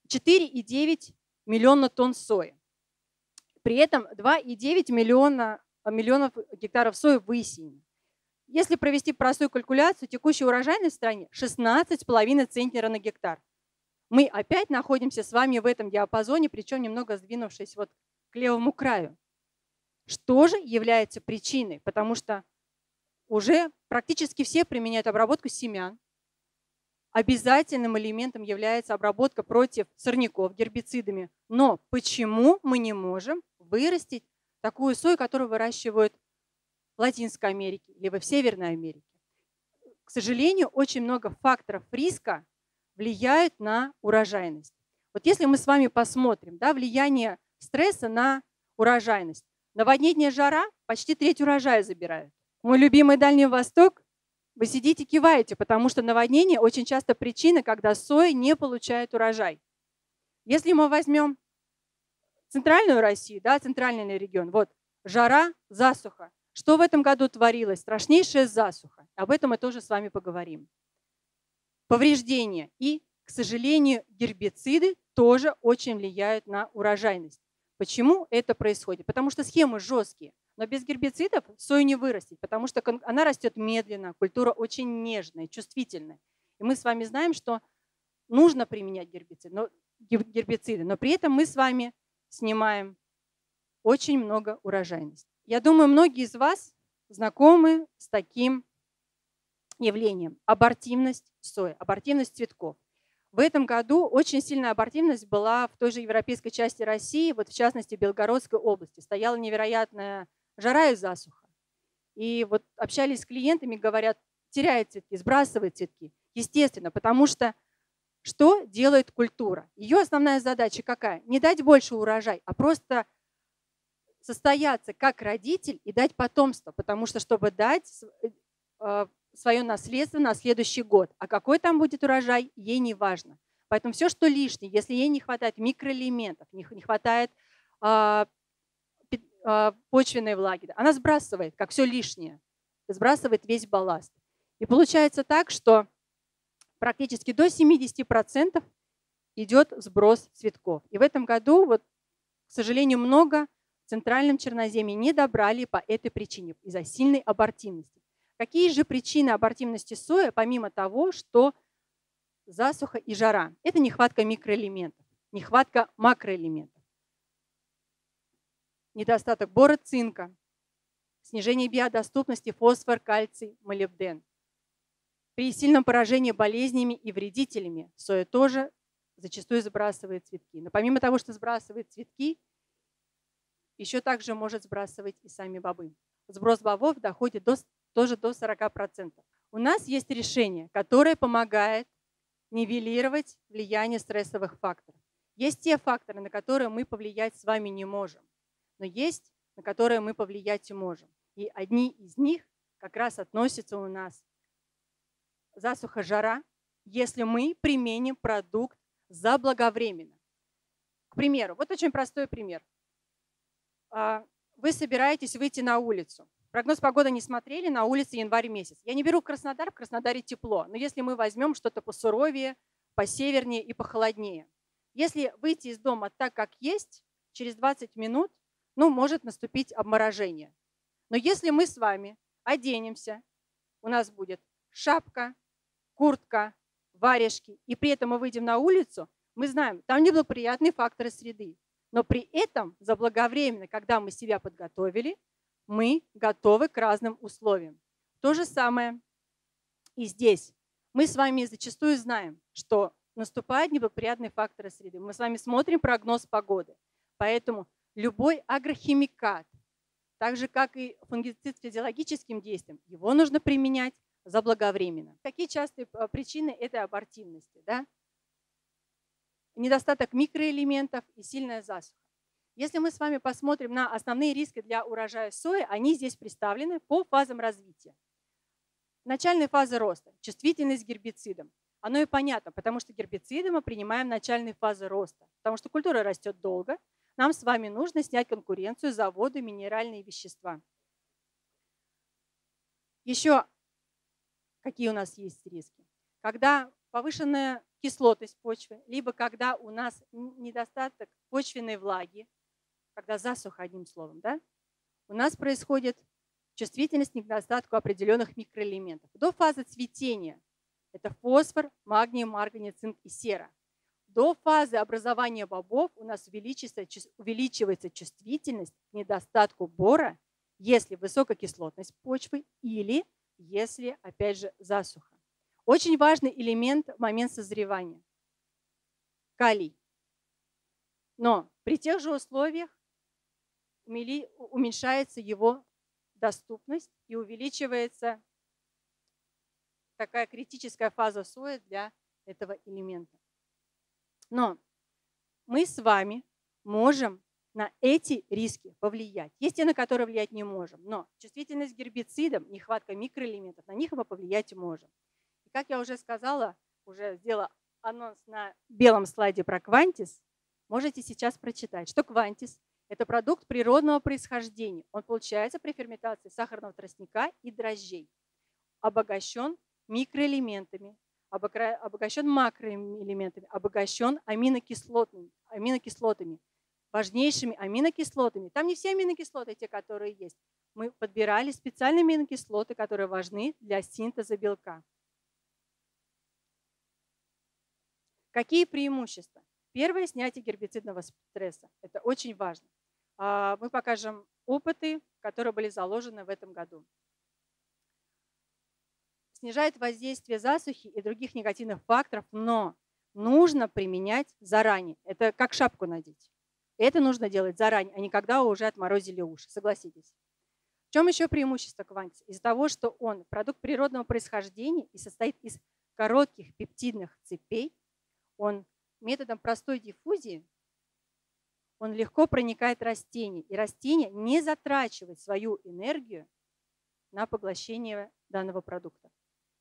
4,9 миллиона тонн сои. При этом 2,9 миллионов гектаров сои высеяны. Если провести простую калькуляцию, текущая урожайность в стране 16,5 центнера на гектар. Мы опять находимся с вами в этом диапазоне, причем немного сдвинувшись вот к левому краю. Что же является причиной? Потому что уже практически все применяют обработку семян. Обязательным элементом является обработка против сорняков гербицидами. Но почему мы не можем вырастить такую сою, которую выращивают в Латинской Америке либо в Северной Америке? К сожалению, очень много факторов риска влияют на урожайность. Вот если мы с вами посмотрим, да, влияние стресса на урожайность. Наводнение, жара почти треть урожая забирают. Мой любимый Дальний Восток, вы сидите, киваете, потому что наводнение очень часто причина, когда соя не получает урожай. Если мы возьмем центральную Россию, да, центральный регион, вот жара, засуха. Что в этом году творилось? Страшнейшая засуха. Об этом мы тоже с вами поговорим. Повреждения и, к сожалению, гербициды тоже очень влияют на урожайность. Почему это происходит? Потому что схемы жесткие. Но без гербицидов сою не вырастить, потому что она растет медленно, культура очень нежная, чувствительная. И мы с вами знаем, что нужно применять гербициды, но при этом мы с вами снимаем очень много урожайности. Я думаю, многие из вас знакомы с таким явлением – абортивность сои, абортивность цветков. В этом году очень сильная абортивность была в той же европейской части России, вот в частности в Белгородской области. Стояла невероятная жара и засуха. И вот общались с клиентами, говорят, теряет цветки, сбрасывает цветки. Естественно, потому что что делает культура? Ее основная задача какая? Не дать больше урожай, а просто состояться как родитель и дать потомство. Потому что чтобы дать свое наследство на следующий год. А какой там будет урожай, ей не важно. Поэтому все, что лишнее, если ей не хватает микроэлементов, не хватает почвенной влаги, она сбрасывает, как все лишнее, сбрасывает весь балласт. И получается так, что практически до 70% идет сброс цветков. И в этом году, вот, к сожалению, много центральном Черноземье не добрали по этой причине, из-за сильной абортивности. Какие же причины абортивности сои, помимо того, что засуха и жара? Это нехватка микроэлементов, нехватка макроэлементов, недостаток бора, цинка, снижение биодоступности фосфор, кальций, молибден. При сильном поражении болезнями и вредителями соя тоже зачастую сбрасывает цветки. Но помимо того, что сбрасывает цветки, еще также может сбрасывать и сами бобы. Сброс бобов доходит тоже до 40%. У нас есть решение, которое помогает нивелировать влияние стрессовых факторов. Есть те факторы, на которые мы повлиять с вами не можем, но есть, на которые мы повлиять и можем. И одни из них как раз относятся у нас засуха, жара, если мы применим продукт заблаговременно. К примеру, вот очень простой пример. Вы собираетесь выйти на улицу. Прогноз погоды не смотрели, на улице январь месяц. Я не беру Краснодар, в Краснодаре тепло. Но если мы возьмем что-то посуровее, посевернее и похолоднее. Если выйти из дома так, как есть, через 20 минут, может наступить обморожение. Но если мы с вами оденемся, у нас будет шапка, куртка, варежки, и при этом мы выйдем на улицу, мы знаем, там неблагоприятные факторы среды. Но при этом заблаговременно, когда мы себя подготовили, мы готовы к разным условиям. То же самое и здесь. Мы с вами зачастую знаем, что наступают неблагоприятные факторы среды. Мы с вами смотрим прогноз погоды. Поэтому любой агрохимикат, так же как и фунгицид с физиологическим действием, его нужно применять заблаговременно. Какие частые причины этой абортивности? Да? Недостаток микроэлементов и сильная засуха. Если мы с вами посмотрим на основные риски для урожая сои, они здесь представлены по фазам развития. Начальная фаза роста, чувствительность к гербицидам. Оно и понятно, потому что гербициды мы принимаем в начальной фазе роста, потому что культура растет долго, нам с вами нужно снять конкуренцию за воду и минеральные вещества. Еще какие у нас есть риски? Когда повышенная кислотность почвы, либо когда у нас недостаток почвенной влаги, когда засуха, одним словом, да, у нас происходит чувствительность к недостатку определенных микроэлементов. До фазы цветения это фосфор, магний, марганец, цинк и сера. До фазы образования бобов у нас увеличивается чувствительность к недостатку бора, если высококислотность почвы или если, опять же, засуха. Очень важный элемент в момент созревания – калий. Но при тех же условиях уменьшается его доступность и увеличивается такая критическая фаза сои для этого элемента. Но мы с вами можем на эти риски повлиять. Есть те, на которые влиять не можем, но чувствительность к гербицидам, нехватка микроэлементов, на них мы повлиять можем. И как я уже сказала, уже сделала анонс на белом слайде про Квантис, можете сейчас прочитать, что Квантис – это продукт природного происхождения. Он получается при ферментации сахарного тростника и дрожжей. Обогащен микроэлементами, обогащен макроэлементами, обогащен аминокислотами, важнейшими аминокислотами. Там не все аминокислоты, те, которые есть. Мы подбирали специальные аминокислоты, которые важны для синтеза белка. Какие преимущества? Первое – снятие гербицидного стресса. Это очень важно. Мы покажем опыты, которые были заложены в этом году. Снижает воздействие засухи и других негативных факторов, но нужно применять заранее. Это как шапку надеть. Это нужно делать заранее, а не когда уже отморозили уши, согласитесь. В чем еще преимущество Квантис? Из-за того, что он продукт природного происхождения и состоит из коротких пептидных цепей, он методом простой диффузии, он легко проникает в растение, и растение не затрачивает свою энергию на поглощение данного продукта.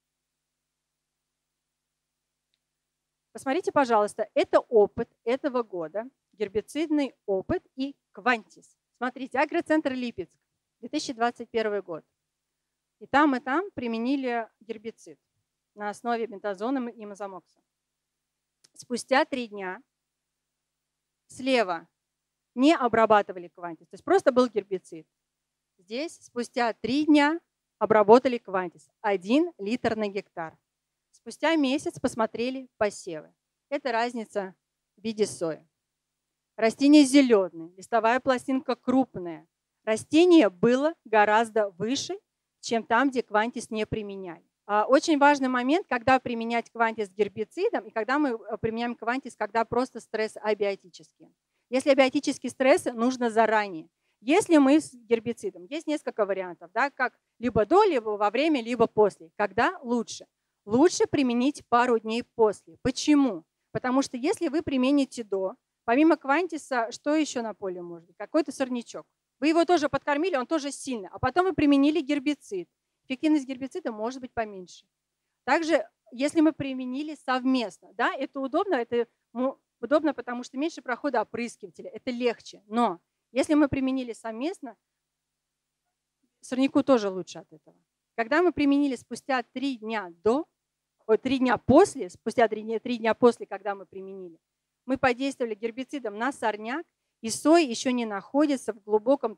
Посмотрите, пожалуйста, это опыт этого года, гербицидный опыт и Квантис. Смотрите, агроцентр Липецк, 2021 год. И там применили гербицид на основе бентазона и мазомокса. Спустя 3 дня слева не обрабатывали Квантис, то есть просто был гербицид. Здесь спустя 3 дня обработали Квантис, 1 литр на гектар. Спустя месяц посмотрели посевы. Это разница в виде сои. Растение зеленое, листовая пластинка крупная. Растение было гораздо выше, чем там, где Квантис не применяли. Очень важный момент, когда применять Квантис с гербицидом и когда мы применяем Квантис, когда просто стрессы абиотические. Если абиотические стрессы, нужно заранее. Если мы с гербицидом, есть несколько вариантов, да, как либо до, либо во время, либо после. Когда лучше? Лучше применить пару дней после. Почему? Потому что если вы примените до, помимо Квантиса, что еще на поле может быть? Какой-то сорнячок. Вы его тоже подкормили, он тоже сильный, а потом вы применили гербицид. Эффективность гербицида может быть поменьше. Также, если мы применили совместно, да, это удобно, потому что меньше прохода опрыскивателя, это легче. Но если мы применили совместно, сорняку тоже лучше от этого. Когда мы применили спустя 3 дня после, когда мы применили, мы подействовали гербицидом на сорняк, и соя еще не находится в глубокой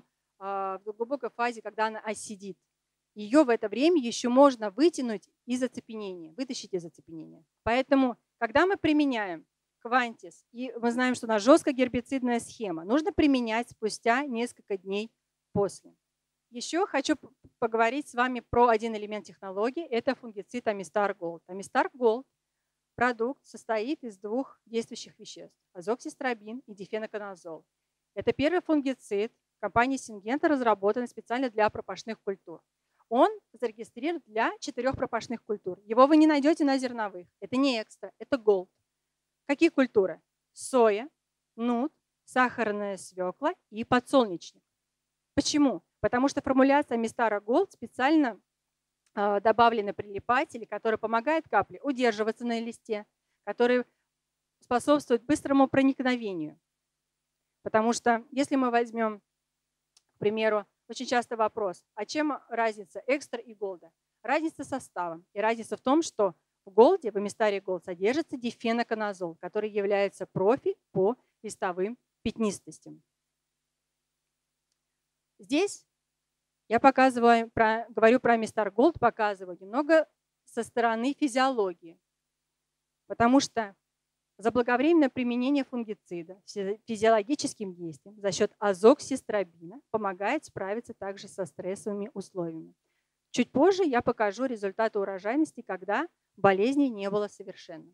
фазе, когда она осидит. Ее в это время еще можно вытянуть из оцепенения, вытащить из оцепенения. Поэтому, когда мы применяем Квантис, и мы знаем, что у нас жесткая гербицидная схема, нужно применять спустя несколько дней после. Еще хочу поговорить с вами про один элемент технологии, это фунгицид Амистар Голд. Амистар Голд продукт состоит из 2 действующих веществ – азоксистрабин и дифеноконазол. Это первый фунгицид компании Syngenta, разработанный специально для пропашных культур. Он зарегистрирован для 4 пропашных культур. Его вы не найдете на зерновых. Это не экстра, это голд. Какие культуры? Соя, нут, сахарная свекла и подсолнечник. Почему? Потому что формуляция Амистара Голд специально добавлены прилипатели, которые помогают капле удерживаться на листе, которые способствуют быстрому проникновению. Потому что если мы возьмем, к примеру, очень часто вопрос, а чем разница экстра и голда? Разница составом. И разница в том, что в голде, в Амистаре Голд, содержится дифеноконазол, который является профи по листовым пятнистостям. Здесь я говорю про Амистар Голд, показываю немного со стороны физиологии. Потому что заблаговременное применение фунгицида физиологическим действием за счет азоксистрабина помогает справиться также со стрессовыми условиями. Чуть позже я покажу результаты урожайности, когда болезней не было совершенно.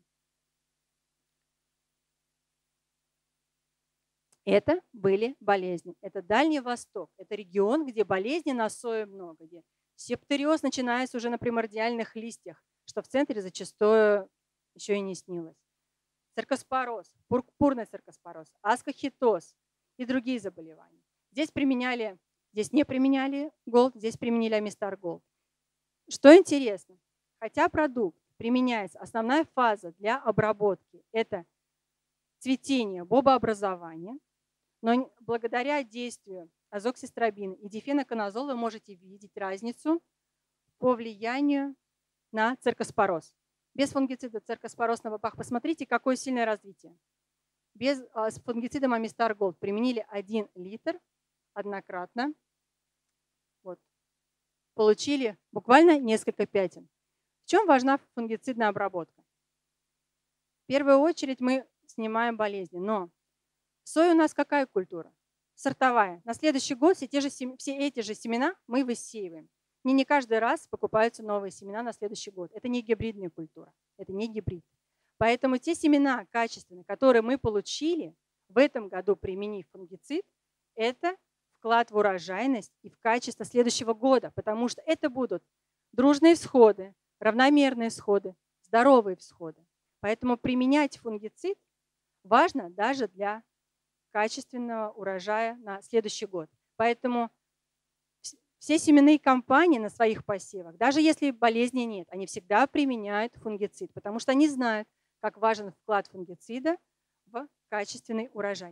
Это были болезни. Это Дальний Восток. Это регион, где болезней на сое много. Где септориоз начинается уже на примордиальных листьях, что в центре зачастую еще и не снилось. Циркоспороз, пурпурный циркоспороз, аскохитоз и другие заболевания. Здесь не применяли голд, здесь применили Амистар Голд. Что интересно, хотя продукт применяется, основная фаза для обработки – это цветение, бобообразование, но благодаря действию азоксистрабина и дифеноконазола вы можете видеть разницу по влиянию на циркоспороз. Без фунгицида циркоспороз на бобах посмотрите, какое сильное развитие. С фунгицидом Амистар Голд применили 1 литр однократно. Вот. Получили буквально несколько пятен. В чем важна фунгицидная обработка? В первую очередь мы снимаем болезни, но соя у нас какая культура? Сортовая. На следующий год все эти же семена мы высеиваем. Не каждый раз покупаются новые семена на следующий год. Это не гибридная культура, это не гибрид. Поэтому те семена качественные, которые мы получили в этом году, применив фунгицид, это вклад в урожайность и в качество следующего года, потому что это будут дружные всходы, равномерные всходы, здоровые всходы. Поэтому применять фунгицид важно даже для качественного урожая на следующий год. Поэтому все семенные компании на своих посевах, даже если болезни нет, они всегда применяют фунгицид, потому что они знают, как важен вклад фунгицида в качественный урожай.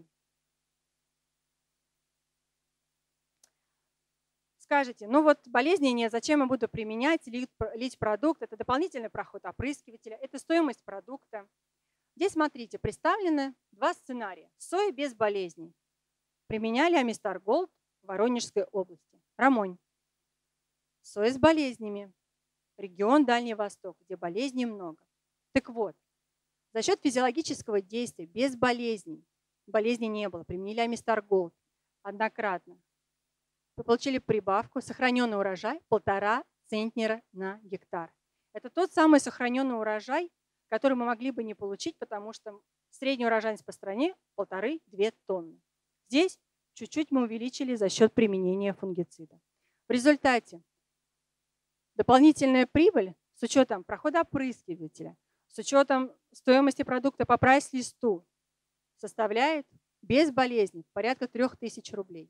Скажете, ну вот болезни нет, зачем я буду применять, лить продукт, это дополнительный проход опрыскивателя, это стоимость продукта. Здесь, смотрите, представлены 2 сценария. Соя без болезней. Применяли Амистар Голд в Воронежской области. Рамонь. Соя с болезнями. Регион Дальний Восток, где болезней много. Так вот, за счет физиологического действия, без болезней не было, применили Амистар Голд однократно. Вы получили прибавку, сохраненный урожай 1,5 центнера на гектар. Это тот самый сохраненный урожай, который мы могли бы не получить, потому что средняя урожайность по стране 1,5–2 тонны. Здесь чуть-чуть мы увеличили за счет применения фунгицида. В результате дополнительная прибыль с учетом прохода опрыскивателя, с учетом стоимости продукта по прайс-листу составляет без болезней порядка 3000 рублей.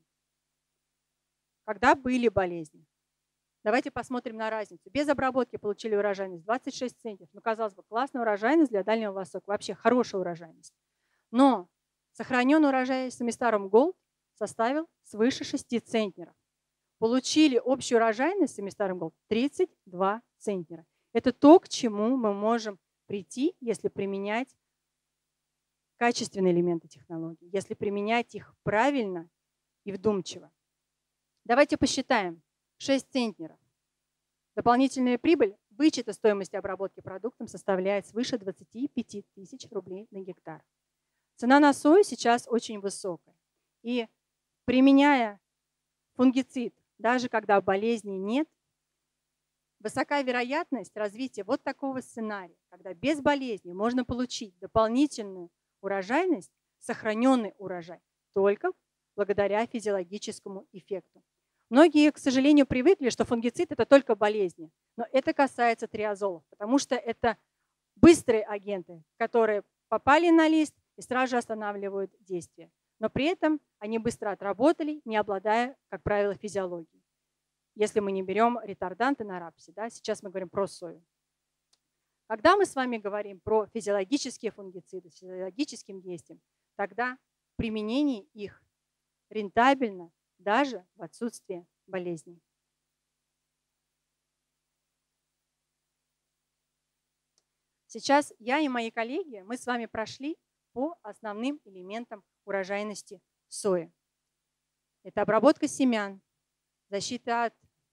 Когда были болезни? Давайте посмотрим на разницу. Без обработки получили урожайность 26 центнеров. Ну, казалось бы, классная урожайность для Дальнего Востока, вообще хорошая урожайность. Но сохраненный урожай с Амистаром Голд составил свыше 6 центнеров. Получили общую урожайность с Амистаром Голд 32 центнера. Это то, к чему мы можем прийти, если применять качественные элементы технологий, если применять их правильно и вдумчиво. Давайте посчитаем. 6 центнеров. Дополнительная прибыль вычета стоимости обработки продуктом составляет свыше 25 тысяч рублей на гектар. Цена на сою сейчас очень высокая. И применяя фунгицид, даже когда болезней нет, высока вероятность развития вот такого сценария, когда без болезней можно получить дополнительную урожайность, сохраненный урожай, только благодаря физиологическому эффекту. Многие, к сожалению, привыкли, что фунгицид – это только болезни. Но это касается триазолов, потому что это быстрые агенты, которые попали на лист и сразу же останавливают действие. Но при этом они быстро отработали, не обладая, как правило, физиологией. Если мы не берем ретарданты на рапсе, да, сейчас мы говорим про сою. Когда мы с вами говорим про физиологические фунгициды с физиологическим действием, тогда применение их рентабельно, даже в отсутствие болезней. Сейчас я и мои коллеги, мы с вами прошли по основным элементам урожайности сои. Это обработка семян, защита от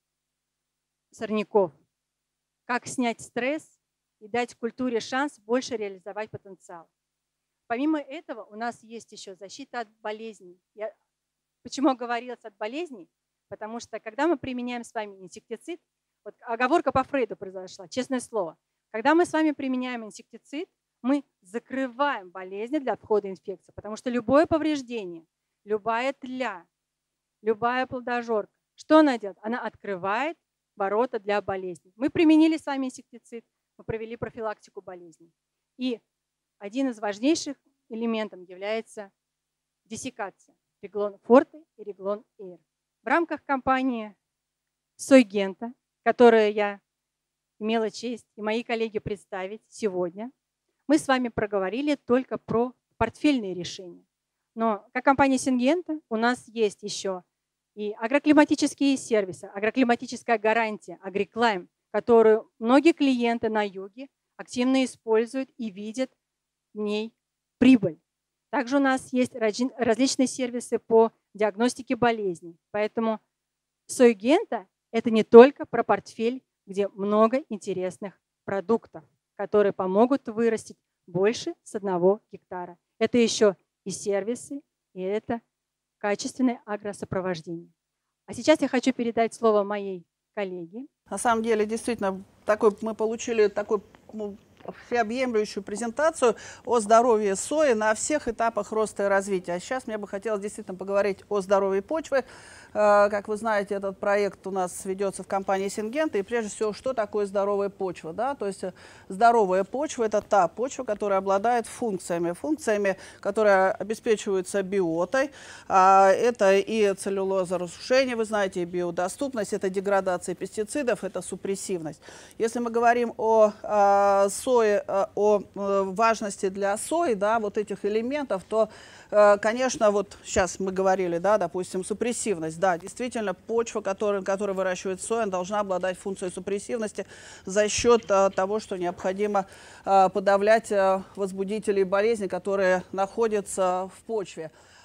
сорняков, как снять стресс и дать культуре шанс больше реализовать потенциал. Помимо этого у нас есть еще защита от болезней. Почему говорилось от болезней? Потому что когда мы применяем с вами инсектицид, вот оговорка по Фрейду произошла, честное слово. Когда мы с вами применяем инсектицид, мы закрываем болезни для входа инфекции, потому что любое повреждение, любая тля, любая плодожорка, что она делает? Она открывает ворота для болезней. Мы применили с вами инсектицид, мы провели профилактику болезней. И один из важнейших элементов является диссекация. Реглон Форте и Реглон Эйр. В рамках кампании Сойгента, которую я имела честь и мои коллеги представить сегодня, мы с вами проговорили только про портфельные решения. Но как компания Сингента у нас есть еще и агроклиматические сервисы, агроклиматическая гарантия, AgriClime, которую многие клиенты на юге активно используют и видят в ней прибыль. Также у нас есть различные сервисы по диагностике болезней. Поэтому Сойгента – это не только про портфель, где много интересных продуктов, которые помогут вырастить больше с 1 гектара. Это еще и сервисы, и это качественное агросопровождение. А сейчас я хочу передать слово моей коллеге. На самом деле, действительно, мы получили такой всеобъемлющую презентацию о здоровье сои на всех этапах роста и развития. А сейчас мне бы хотелось действительно поговорить о здоровье почвы. Как вы знаете, этот проект у нас ведется в компании Сингента. И прежде всего, что такое здоровая почва? Да? То есть здоровая почва – это та почва, которая обладает функциями, которые обеспечиваются биотой. Это и целлюлозоразрушение, вы знаете, и биодоступность, это деградация пестицидов, это супрессивность. Если мы говорим о важности для сои, да, вот этих элементов, то, конечно, вот сейчас мы говорили, да, допустим, супрессивность. Да, действительно, почва, которая выращивает соя, должна обладать функцией супрессивности за счет того, что необходимо подавлять возбудители болезни, которые находятся в почве.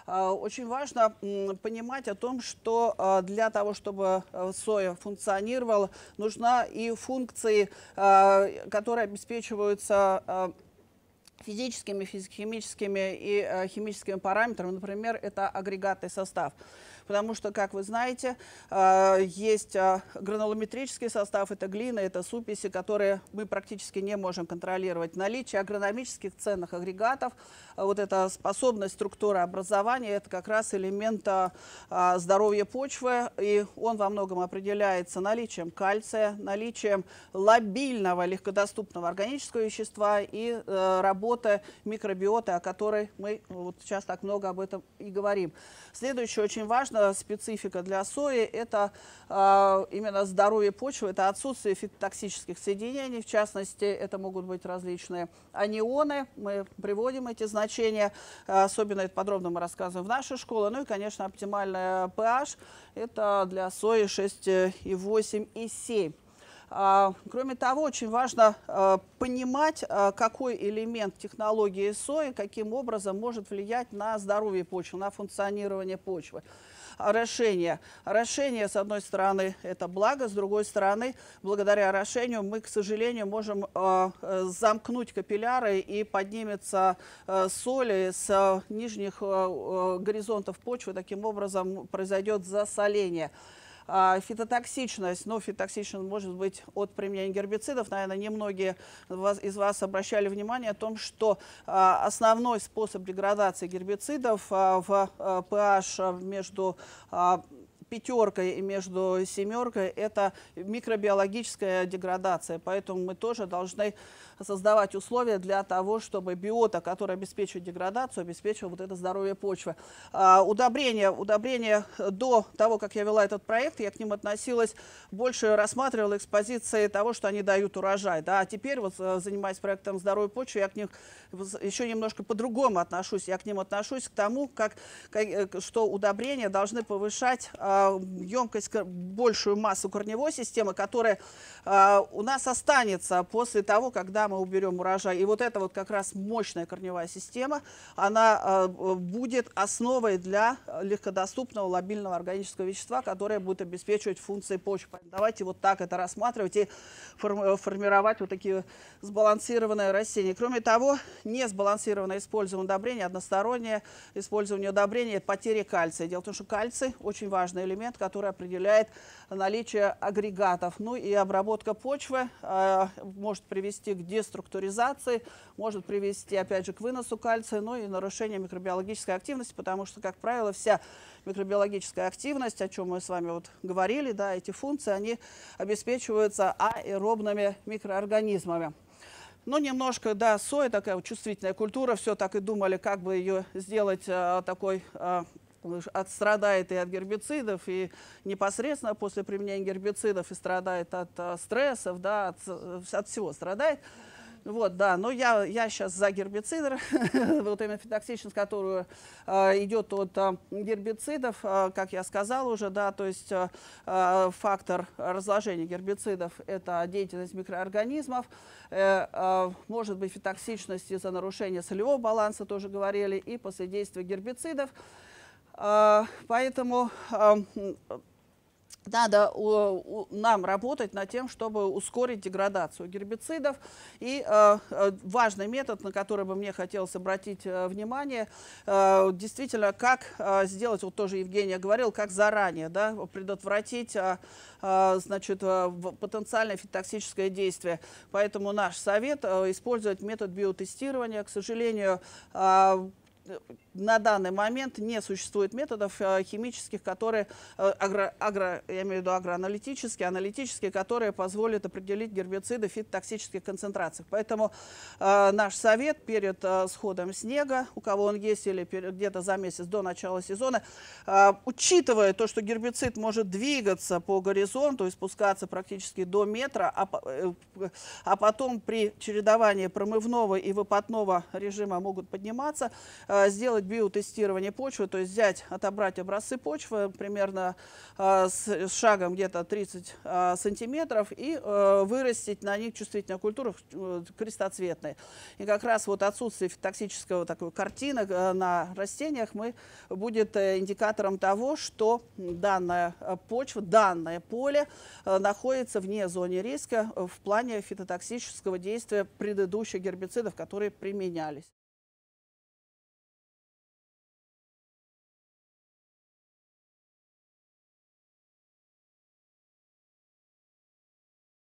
Очень важно понимать о том, что для того, чтобы соя функционировала, нужна и функции, которые обеспечиваются физическими, химическими и химическими параметрами. Например, это агрегатный состав. Потому что, как вы знаете, есть гранулометрический состав, это глина, это супеси, которые мы практически не можем контролировать. Наличие агрономических ценных агрегатов, вот эта способность структуры образования, это как раз элемент здоровья почвы, и он во многом определяется наличием кальция, наличием лобильного, легкодоступного органического вещества и работы микробиоты, о которой мы вот сейчас так много об этом и говорим. Следующее, очень важно, специфика для сои, это именно здоровье почвы, это отсутствие фитотоксических соединений, в частности, это могут быть различные анионы, мы приводим эти значения, особенно это подробно мы рассказываем в нашей школе, ну и, конечно, оптимальная pH, это для сои 6,8 и 7. Кроме того, очень важно понимать, какой элемент технологии сои, каким образом может влиять на здоровье почвы, на функционирование почвы. Орошение. Орошение, с одной стороны, это благо, с другой стороны, благодаря орошению мы, к сожалению, можем замкнуть капилляры и поднимется соли с нижних горизонтов почвы, таким образом произойдет засоление. Фитотоксичность, фитотоксичность может быть от применения гербицидов. Наверное, немногие из вас обращали внимание о том, что основной способ деградации гербицидов в pH между пятеркой и между семеркой – это микробиологическая деградация. Поэтому мы тоже должны создавать условия для того, чтобы биота, которая обеспечивает деградацию, обеспечивала вот это здоровье почвы. Удобрения до того, как я вела этот проект, я к ним относилась, больше рассматривала экспозиции того, что они дают урожай. Да? А теперь, вот, занимаясь проектом здоровья почвы, я к ним еще немножко по-другому отношусь. Я к ним отношусь к тому, что удобрения должны повышать емкость, большую массу корневой системы, которая у нас останется после того, когда мы уберем урожай. И вот эта вот как раз мощная корневая система, она будет основой для легкодоступного лобильного органического вещества, которое будет обеспечивать функции почвы. Давайте вот так это рассматривать и формировать вот такие сбалансированные растения. Кроме того, несбалансированное использование удобрения, одностороннее использование удобрения – это потеря кальция. Дело в том, что кальций – очень важный элемент, который определяет наличие агрегатов. Ну и обработка почвы может привести к деструктуризации, может привести, опять же, к выносу кальция, ну и нарушению микробиологической активности, потому что, как правило, вся микробиологическая активность, о чем мы с вами вот говорили, да, эти функции, они обеспечиваются аэробными микроорганизмами. Ну, немножко, да, соя такая вот чувствительная культура, все так и думали, как бы ее сделать такой... страдает и от гербицидов, и непосредственно после применения гербицидов, и страдает от стрессов, да, от всего страдает. Вот, да, но я сейчас за гербициды, вот именно фитотоксичность, которую идет от гербицидов, как я сказала уже, да, то есть фактор разложения гербицидов – это деятельность микроорганизмов, может быть фитотоксичность из-за нарушения солевого баланса, тоже говорили, и после действия гербицидов. Поэтому надо нам работать над тем, чтобы ускорить деградацию гербицидов. И важный метод, на который бы мне хотелось обратить внимание, действительно, как сделать, вот тоже Евгения говорила, как заранее, да, предотвратить значит, потенциальное фитотоксическое действие. Поэтому наш совет использовать метод биотестирования. К сожалению, на данный момент не существует методов химических, которые, я имею в виду аналитические, которые позволят определить гербициды в фитотоксических концентрациях. Поэтому наш совет перед сходом снега, у кого он есть, или где-то за месяц до начала сезона, учитывая то, что гербицид может двигаться по горизонту и спускаться практически до метра, а потом при чередовании промывного и выпадного режима могут подниматься, сделать биотестирование почвы, то есть отобрать образцы почвы примерно с шагом где-то 30 сантиметров и вырастить на них чувствительную культуру крестоцветной. И как раз вот отсутствие токсического такой картины на растениях будет индикатором того, что данная почва, данное поле находится вне зоны риска в плане фитотоксического действия предыдущих гербицидов, которые применялись.